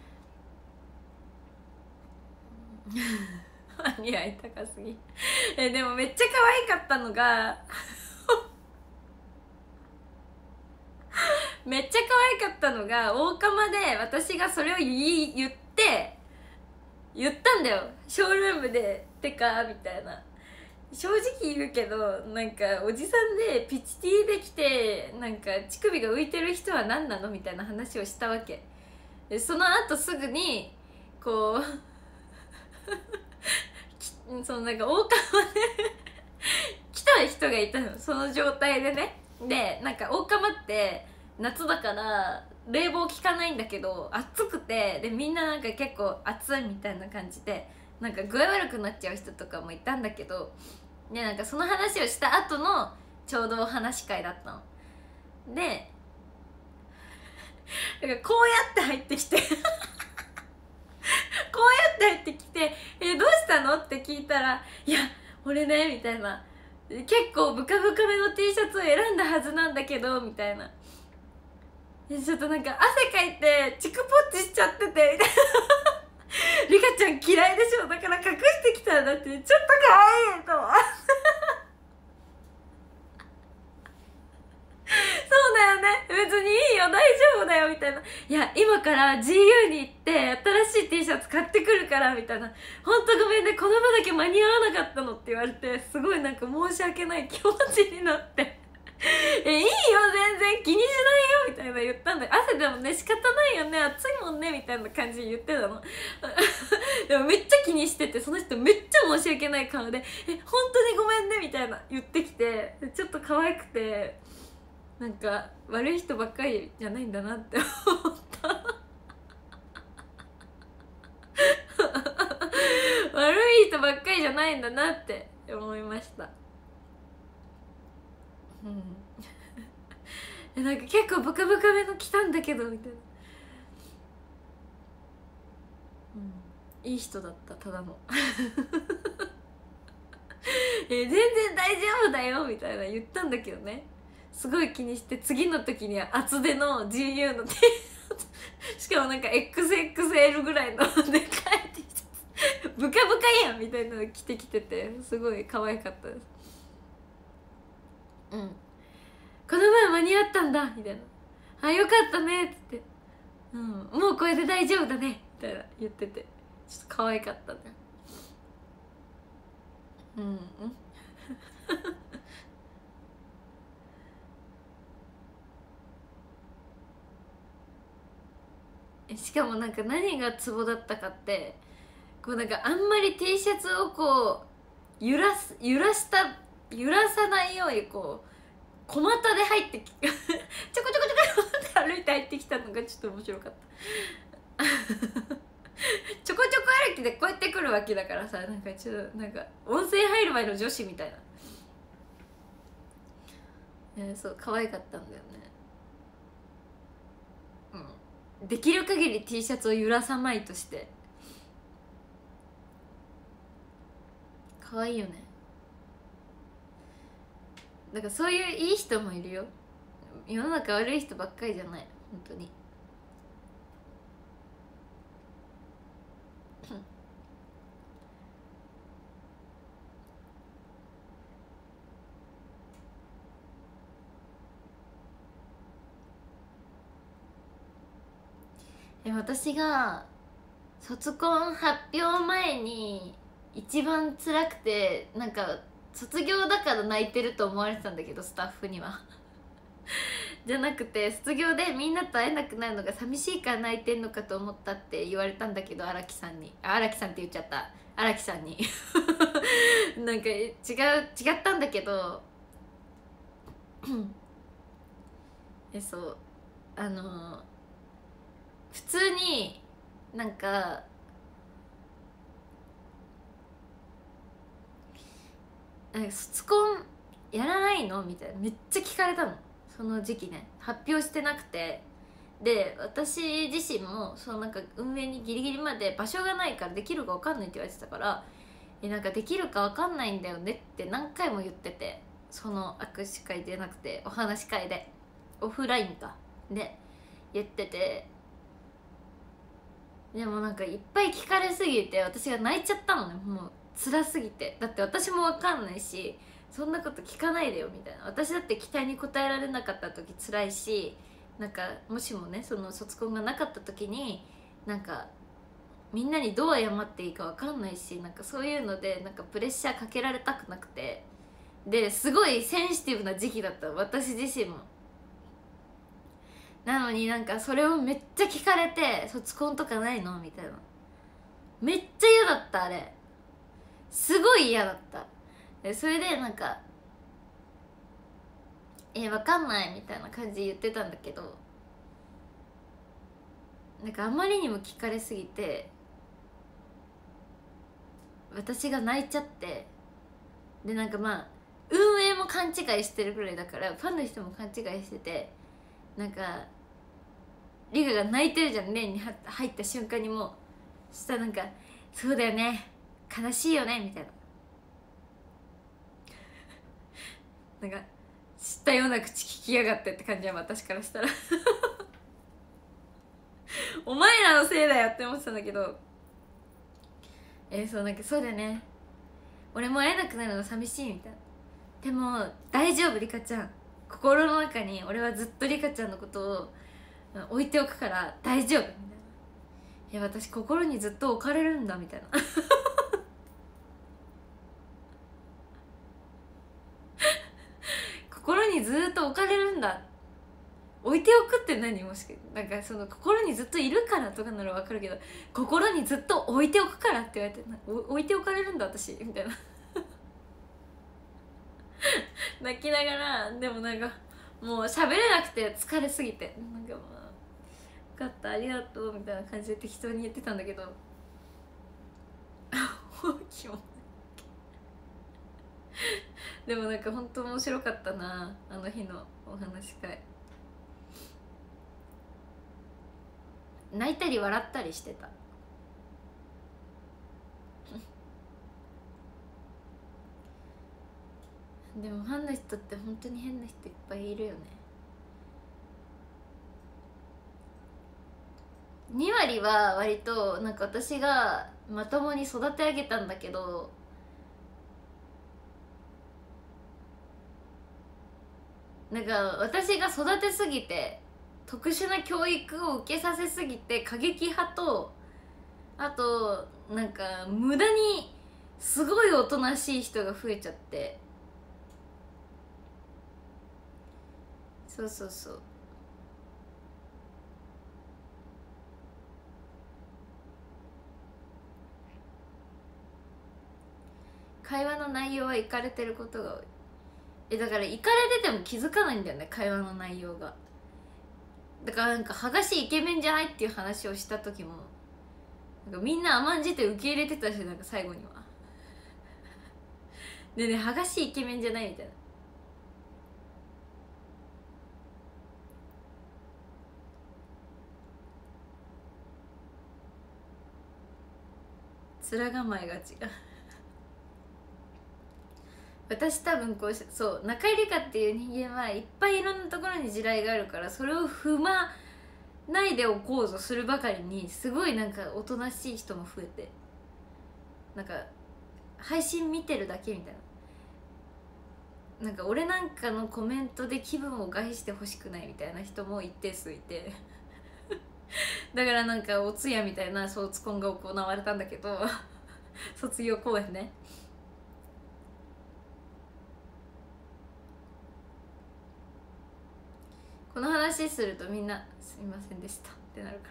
マニアい高すぎえでもめっちゃ可愛かったのがめっちゃ可愛かったのが大釜で私がそれを言い言って言ったんだよ、ショールームで。てかみたいな、正直言うけどなんかおじさんでピチティできてなんか乳首が浮いてる人は何なのみたいな話をしたわけで、その後すぐにこうそのなんか大釜で来た人がいたの、その状態でね。でなんか大釜って夏だから冷房効かないんだけど暑くて、でみんななんか結構暑いみたいな感じでなんか具合悪くなっちゃう人とかもいたんだけど、でなんかその話をした後のちょうどお話し会だったので、だからこうやって入ってきてこうやって入ってきて「えどうしたの?」って聞いたら「いや俺ね」みたいな、結構ブカブカめの T シャツを選んだはずなんだけどみたいな、ちょっとなんか汗かいてチクポッチしちゃっててみたいなリカちゃん嫌いでしょ、だから隠してきたんだって、ちょっと可愛いと思うそうだよね、別にいいよ大丈夫だよみたいな、いや今から ジーユー に行って新しい T シャツ買ってくるからみたいな、ほんとごめんねこの場だけ間に合わなかったのって言われて、すごいなんか申し訳ない気持ちになってえいいよ全然気にしないよみたいな言ったんだよ。汗でもね仕方ないよね暑いもんねみたいな感じで言ってたのでもめっちゃ気にしてて、その人めっちゃ申し訳ない顔で「え本当にごめんね」みたいな言ってきて、ちょっと可愛くて、なんか悪い人ばっかりじゃないんだなって思った悪い人ばっかりじゃないんだなって思いました。うんなんか結構ブカブカめの来たんだけどみたいな、うん、いい人だった、ただのえ全然大丈夫だよみたいな言ったんだけどね、すごい気にして、次の時には厚手の ジーユー の T シャツしかもなんか エックスエックスエル ぐらいのでかい T シャツブカブカやんみたいなの着てきてて、すごい可愛かったです。うん、この前間に合ったんだみたいな、あよかったねっつって、うん、もうこれで大丈夫だねみたいな言ってて、ちょっと可愛かったね。うんしかもなんか何がツボだったかって、こうなんかあんまり T シャツをこう揺らす揺らした揺らさないようにこう小股で入ってきちょこちょこちょこって歩いて入ってきたのがちょっと面白かったちょこちょこ歩きでこうやってくるわけだからさ、なんかちょっとなんか温泉入る前の女子みたいな、えー、そう可愛かったんだよね。うん、できる限り T シャツを揺らさまいとして可愛いよね。だからそういういい人もいるよ、世の中悪い人ばっかりじゃない、本当にで私が卒コン発表前に一番辛くて、なんか卒業だから泣いてると思われてたんだけど、スタッフにはじゃなくて、卒業でみんなと会えなくなるのが寂しいから泣いてんのかと思ったって言われたんだけど、荒木さんに、荒木さんって言っちゃった、荒木さんになんか違う違ったんだけどえそうあの普通になんかなんか卒コンやらないのみたいなめっちゃ聞かれたの。その時期ね発表してなくて、で私自身もそのなんか運営にギリギリまで場所がないからできるか分かんないって言われてたから、えなんかできるか分かんないんだよねって何回も言ってて、その握手会でなくてお話し会でオフラインかで言ってて、でもなんかいっぱい聞かれすぎて私が泣いちゃったのね。もう辛すぎて、だって私も分かんないしそんなこと聞かないでよみたいな。私だって期待に応えられなかった時辛いし、なんかもしもねその卒コンがなかった時になんかみんなにどう謝っていいか分かんないし、なんかそういうのでなんかプレッシャーかけられたくなくて、ですごいセンシティブな時期だった私自身も。なのになんかそれをめっちゃ聞かれて卒コンとかないのみたいな、めっちゃ嫌だった。あれすごい嫌だった。でそれでなんかえわかんないみたいな感じで言ってたんだけど、なんかあまりにも聞かれすぎて私が泣いちゃって、でなんかまあ運営も勘違いしてるぐらいだからファンの人も勘違いしてて、なんかリカが泣いてるじゃん、レーンに入った瞬間に。もうそしたらなんか「そうだよね悲しいよね」みたいな、なんか知ったような口聞きやがってって感じは私からしたらお前らのせいだよって思ってたんだけど、えー、そうなんかそうだよね俺も会えなくなるの寂しいみたいな。でも大丈夫リカちゃん、心の中に俺はずっとリカちゃんのことを置いておくから大丈夫みたいな。いや私心にずっと置かれるんだみたいな心にずっと置かれるんだ、置いておくって何、もしかなんかその心にずっといるからとかなら分かるけど、心にずっと置いておくからって言われて置いておかれるんだ私みたいな泣きながら、でもなんかもう喋れなくて疲れすぎて、なんかもう分かったありがとうみたいな感じで適当に言ってたんだけどキモでもなんか本当面白かったなあの日のお話し会。泣いたり笑ったりしてたでもファンの人って本当に変な人いっぱいいるよね。に割は割となんか私がまともに育て上げたんだけど、なんか私が育てすぎて特殊な教育を受けさせすぎて過激派と、あとなんか無駄にすごいおとなしい人が増えちゃって、そうそうそう、会話の内容はイかれてることが多い。えだからイかれてても気づかないんだよね会話の内容が。だからなんか剥がしイケメンじゃないっていう話をした時もなんかみんな甘んじて受け入れてたし、なんか最後にはでね剥がしイケメンじゃないみたいな。面構えが違う私多分こうそう中井理香っていう人間はいっぱいいろんなところに地雷があるから、それを踏まないでおこうとするばかりにすごいなんかおとなしい人も増えて、なんか配信見てるだけみたいな、なんか俺なんかのコメントで気分を害してほしくないみたいな人も一定数いてだからなんかお通夜みたいな卒コンが行われたんだけど卒業公演ね。この話するとみんな「すみませんでした」ってなる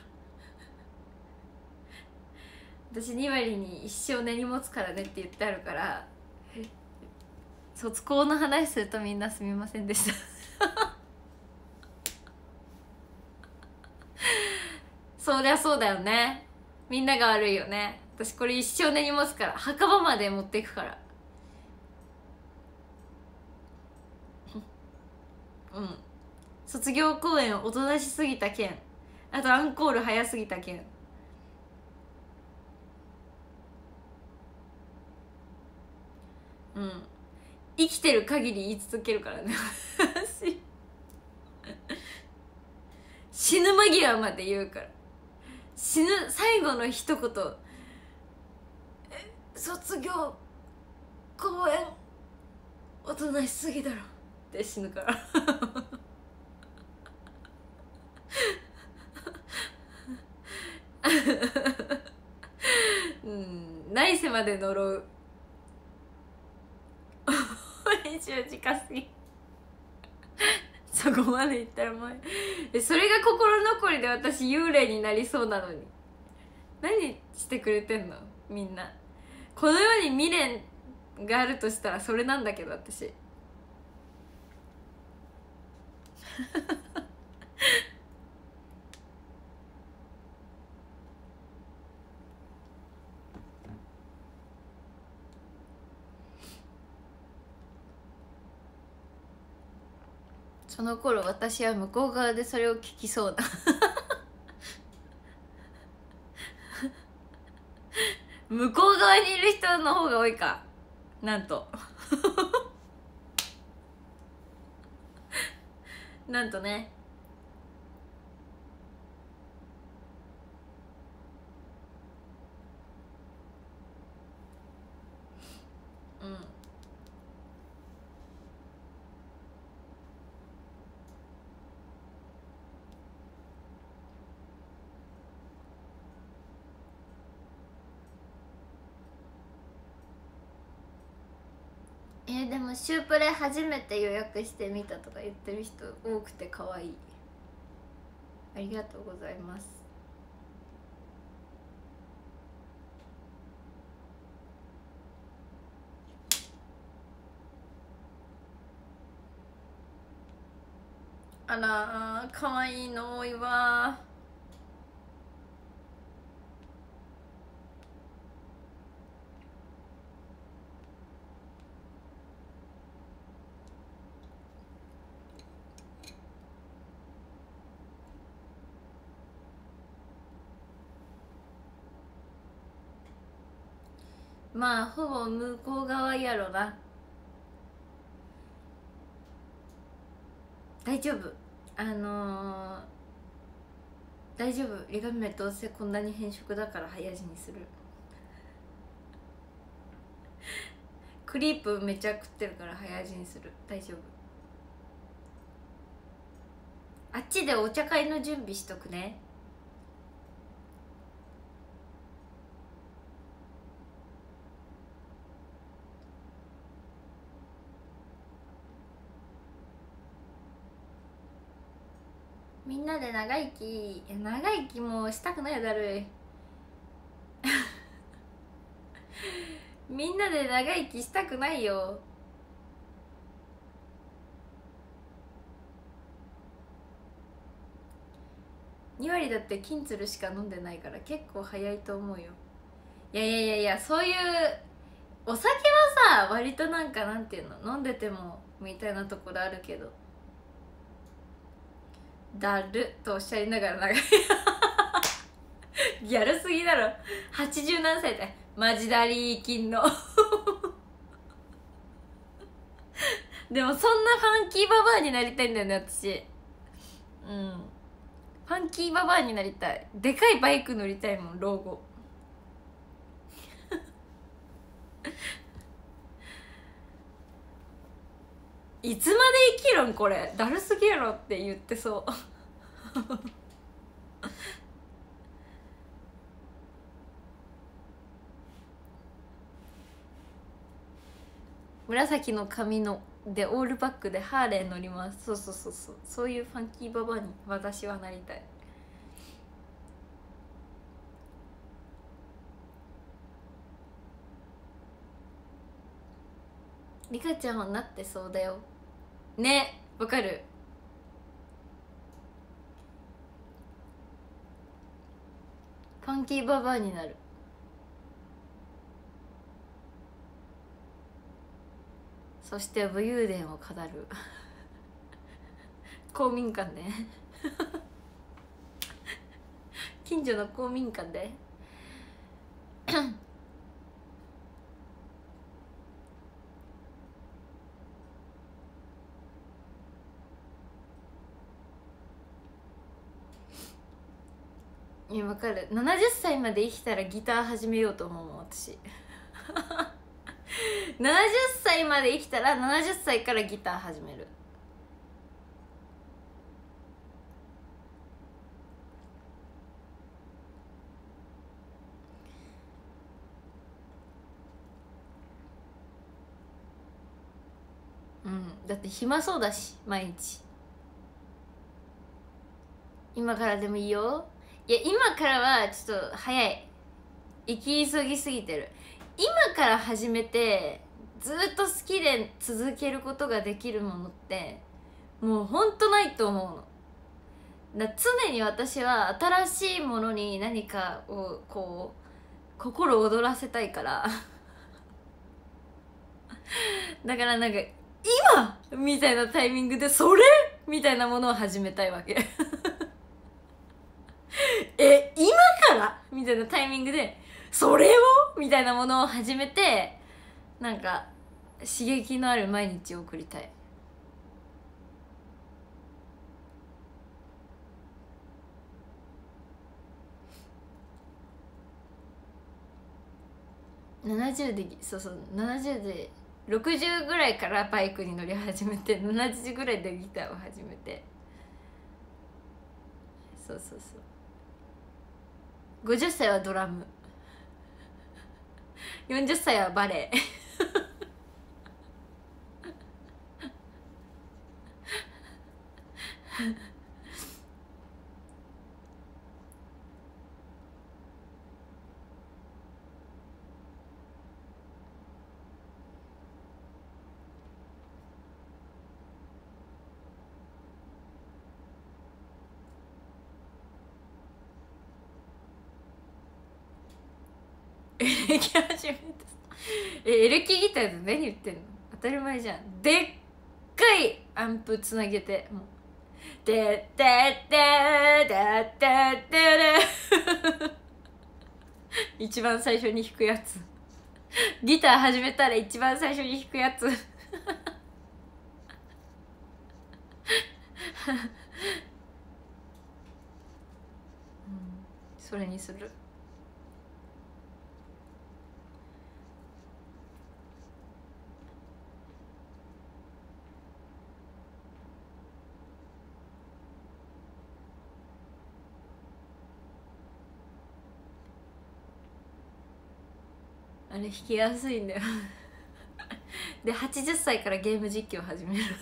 から私に割に一生根に持つからねって言ってあるから、卒コンの話するとみんな「すみませんでした」そりゃそうだよね、みんなが悪いよね。私これ一生根に持つから墓場まで持っていくから。 うん、卒業公演おとなしすぎた件、あとアンコール早すぎた件。うん、生きてる限り言い続けるからね死ぬ間際まで言うから。死ぬ最後の一言、卒業公演おとなしすぎだろって死ぬからうん、来世まで呪う練習時間すぎそこまでいったらもうそれが心残りで、私幽霊になりそうなのに何してくれてんのみんな。この世に未練があるとしたらそれなんだけど私その頃私は向こう側でそれを聞きそうだ向こう側にいる人の方が多いかなんとなんとね。うん、えー、でもシュープレ初めて予約してみたとか言ってる人多くて可愛い。ありがとうございます。あらー、可愛いの多いわ。まあほぼ向こう側やろな。大丈夫、あのー、大丈夫。リガメどうせこんなに変色だから早死にする。クリープめちゃ食ってるから早死にする。大丈夫。あっちでお茶会の準備しとくね。みんなで長生き。いや長生きもうしたくないよだるいみんなで長生きしたくないよ。に割だって金鶴しか飲んでないから結構早いと思うよ。いやいやいやいや、そういうお酒はさ割となんかなんていうの、飲んでてもみたいなところあるけど、だるとおっしゃりながら長いギャルすぎだろ。はちじゅう何歳でマジダリー金のでもそんなファンキーババアになりたいんだよね私。うん、ファンキーババアになりたい。でかいバイク乗りたいもん老後いつまで生きるんこれだるすぎやろって言ってそう紫の髪のでオールバックでハーレー乗ります。そうそうそうそう、そういうファンキーババアに私はなりたい。リカちゃんはなってそうだよね。わかる。ファンキーババアになる。そして武勇伝を語る公民館で近所の公民館でいや、分かる。ななじゅっさいまで生きたらギター始めようと思うもん私ななじゅっさいまで生きたらななじゅっさいからギター始める。うん、だって暇そうだし毎日。今からでもいいよ。いや、今からはちょっと早い。生き急ぎすぎてる。今から始めてずっと好きで続けることができるものってもうほんとないと思うのだ。常に私は新しいものに何かをこう心躍らせたいからだからなんか今みたいなタイミングでそれみたいなものを始めたいわけえ、今からみたいなタイミングでそれをみたいなものを始めて、なんか刺激のある毎日を送りたい。ななじゅうで、そうそう、ななじゅうでろくじゅうぐらいからバイクに乗り始めて、ななじゅうぐらいでギターを始めて、そうそうそう、ごじゅっさいはドラム、よんじゅっさいはバレエエレキ始めた。え、エレキギターで何言ってんの？当たり前じゃん。でっかいアンプつなげて、もうでってってでってってれ一番最初に弾くやつ。ギター始めたら一番最初に弾くやつそれにする。あれ弾きやすいんだよではちじゅっさいからゲーム実況始める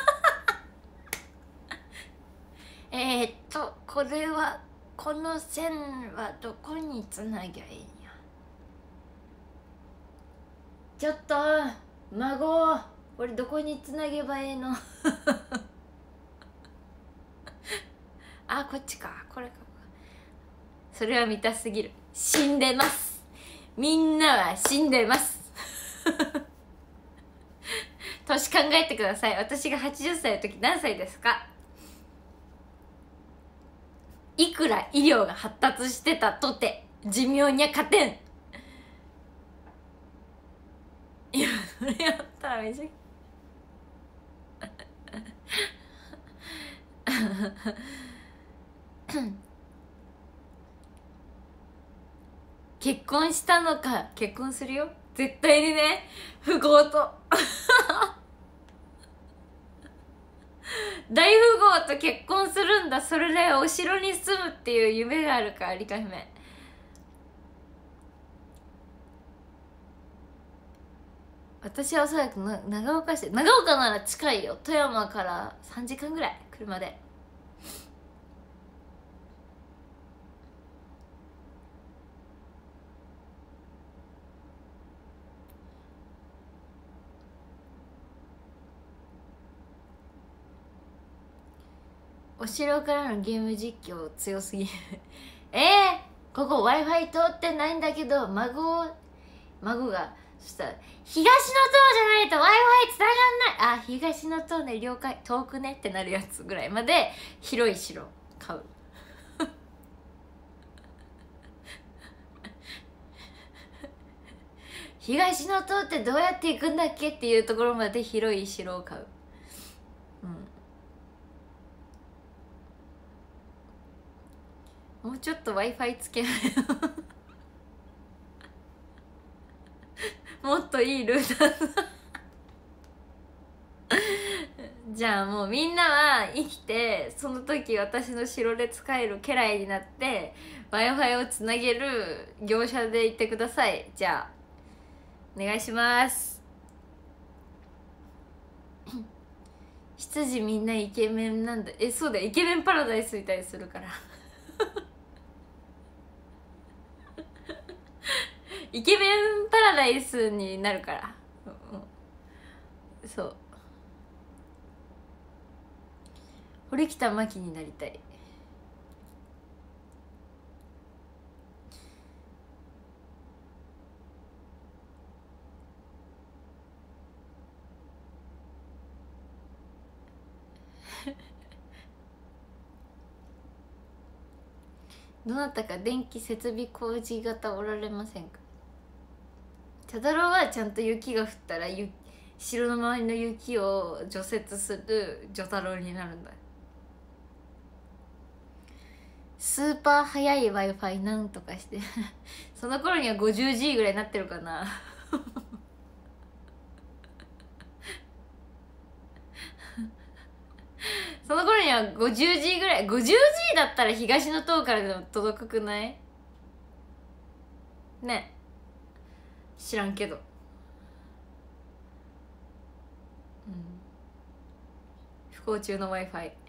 えっとこれはこの線はどこにつなぎゃいいんや。ちょっと孫、これどこにつなげばいいのあ、こっちか、これか。それは見たすぎる。死んでます。みんなは死んでます年考えてください。私がはちじゅっさいの時何歳ですか？いくら医療が発達してたとて寿命には勝てん。いや、それやったらめちゃ結婚したのか。結婚するよ絶対にね。富豪と大富豪と結婚するんだ。それでお城に住むっていう夢があるから。リカ姫、私はおそらくな長岡市、長岡なら近いよ。富山からさんじかんぐらい車で。お城からのゲーム実況強すぎるえー、ここ Wi-Fi 通ってないんだけど、孫孫がそしたら東の塔じゃないと ワイファイ つながんない、あ東の塔ね了解遠くねってなるやつぐらいまで広い城買う東の塔ってどうやって行くんだっけっていうところまで広い城を買う。うん、もうちょっと ワイファイ つけないもっといいルーターじゃあもうみんなは生きてその時私の城で使える家来になって ワイファイ をつなげる業者で行ってください。じゃあお願いします羊みんなイケメンなんだ。えそうだよ、イケメンパラダイスいたりするからイケメンパラダイスになるから、うん、そう堀北真希になりたいどなたか電気設備工事型おられませんか。茶太郎はちゃんと雪が降ったらゆ城の周りの雪を除雪する除太郎になるんだ。スーパー速い ワイファイ なんとかしてその頃には ごじゅうジー ぐらいになってるかなその頃には ごじゅうジー ぐらい ごじゅうジー だったら東の塔からでも届くくないね。知らんけど、うん、不幸中の ワイファイ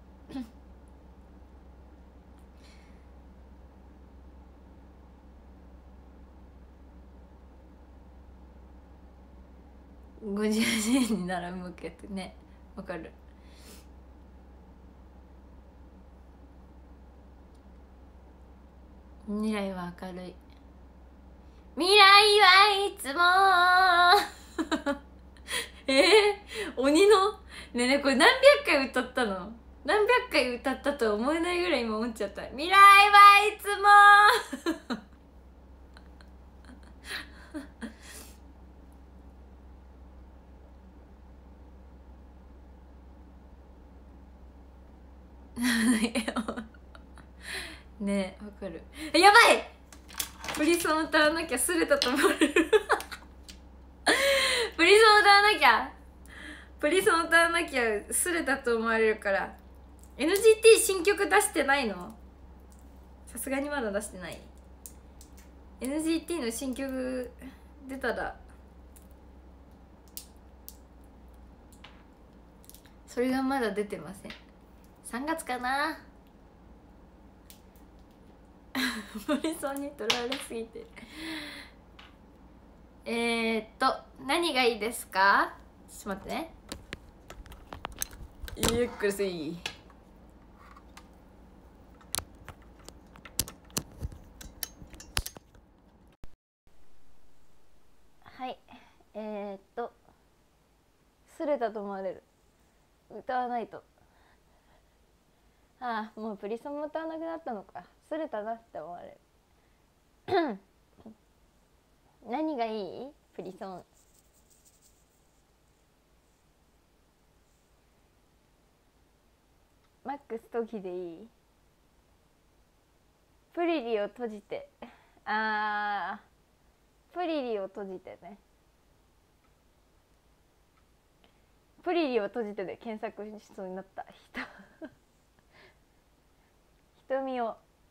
ごじゅうジー になら向けてね、わかる。未来は明るい。未来はいつもえー、鬼のねえねえこれ何百回歌ったの、何百回歌ったとは思えないぐらい今思っちゃった。未来はいつもねえわかる。やばいプリソン歌わなきゃすれたと思われるプリソン歌わなきゃプリソン歌わなきゃすれたと思われるから。 エヌジーティー 新曲出してないの？さすがにまだ出してない。 エヌジーティー の新曲出たらそれがまだ出てません。さんがつかなモリソンにとらわれすぎて。えー、っと何がいいですか。ちょっと待ってね。ゆっくりせい。はい、えー、っとすれたと思われる。歌わないと。ああもうプリソンも歌わなくなったのか。すれたなって思われる何がいい？プリソンマックス時でいい？プリリを閉じて、あープリリを閉じてね。プリリを閉じてで検索しそうになった人瞳を、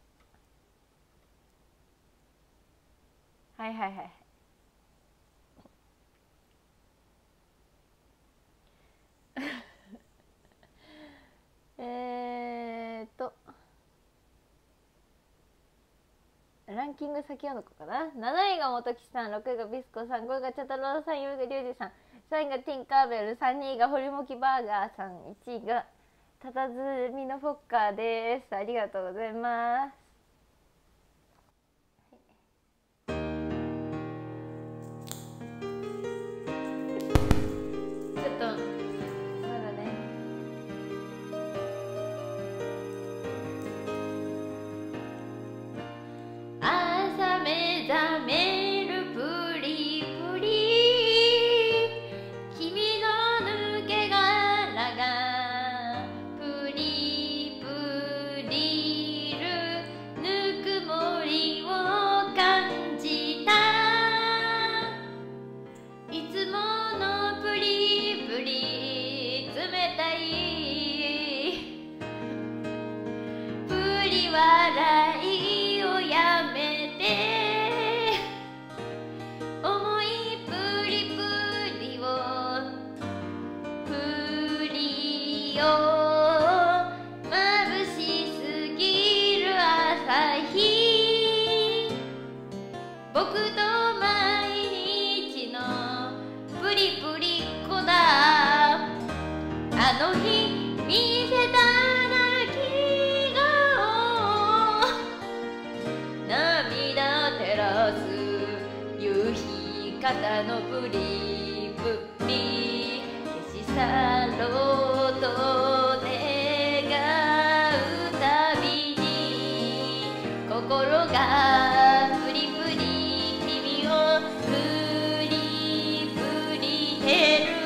はいはいはいえーっとランキング先読むのかな。なないが元木さん、ろくいがビスコさん、ごいが茶太郎さん、よんいがリュウジさん、さんいがティンカーベル、さんにいがホリモキバーガーさん、いちいがたたずみのフォッカーです。ありがとうございます。 り笑いをやめて思いプリプリをプリを眩しすぎる朝日僕と毎日のプリプリっ子だあの日見せた泣き顔涙照らす夕日肩のプリプリ消し去ろうと願うたびに心がプリプリ君をプリプリ照る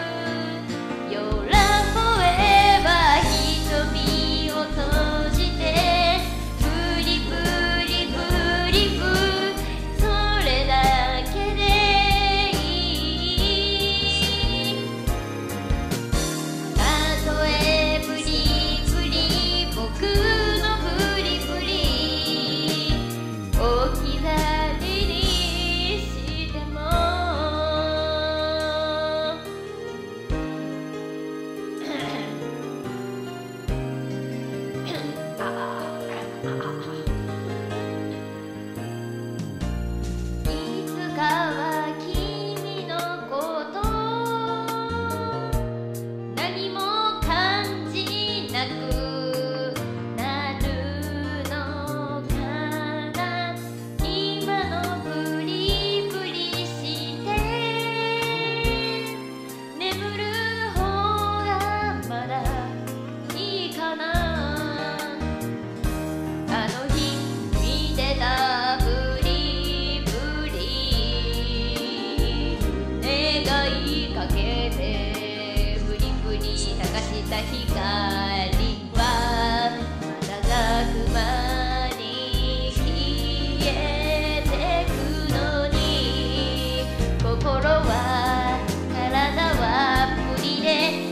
光は瞬く間に消えてくのに心は体はプリで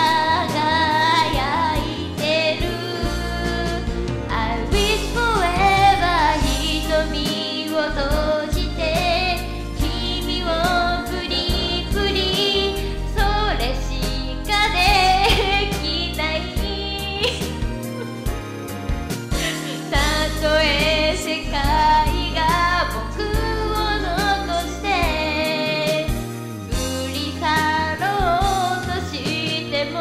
輝いてる I wish forever 瞳を閉じて君をプリプリそれしかできないたとえ世界が僕を残して振り去ろうとしても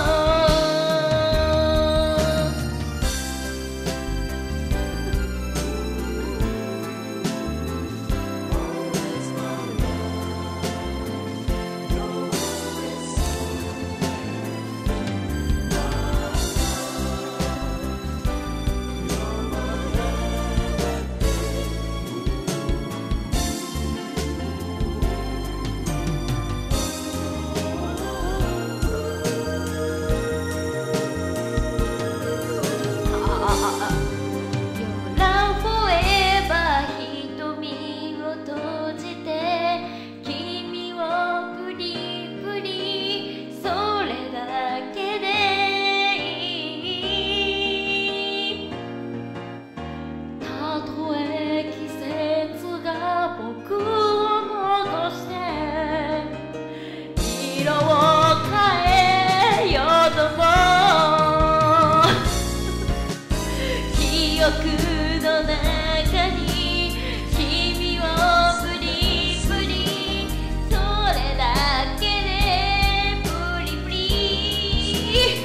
色を変えようとも記憶の中に君をプリプリそれだけでプリプリ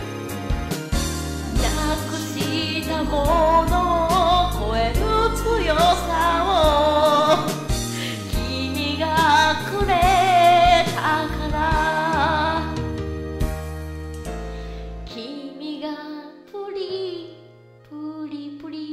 なくしたものを超える強さを君がくれたから君がプリプリプリ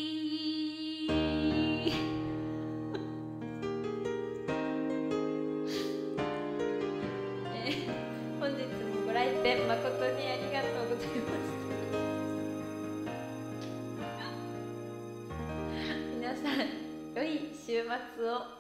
本日もご来店誠にありがとうございました皆さん良い週末を。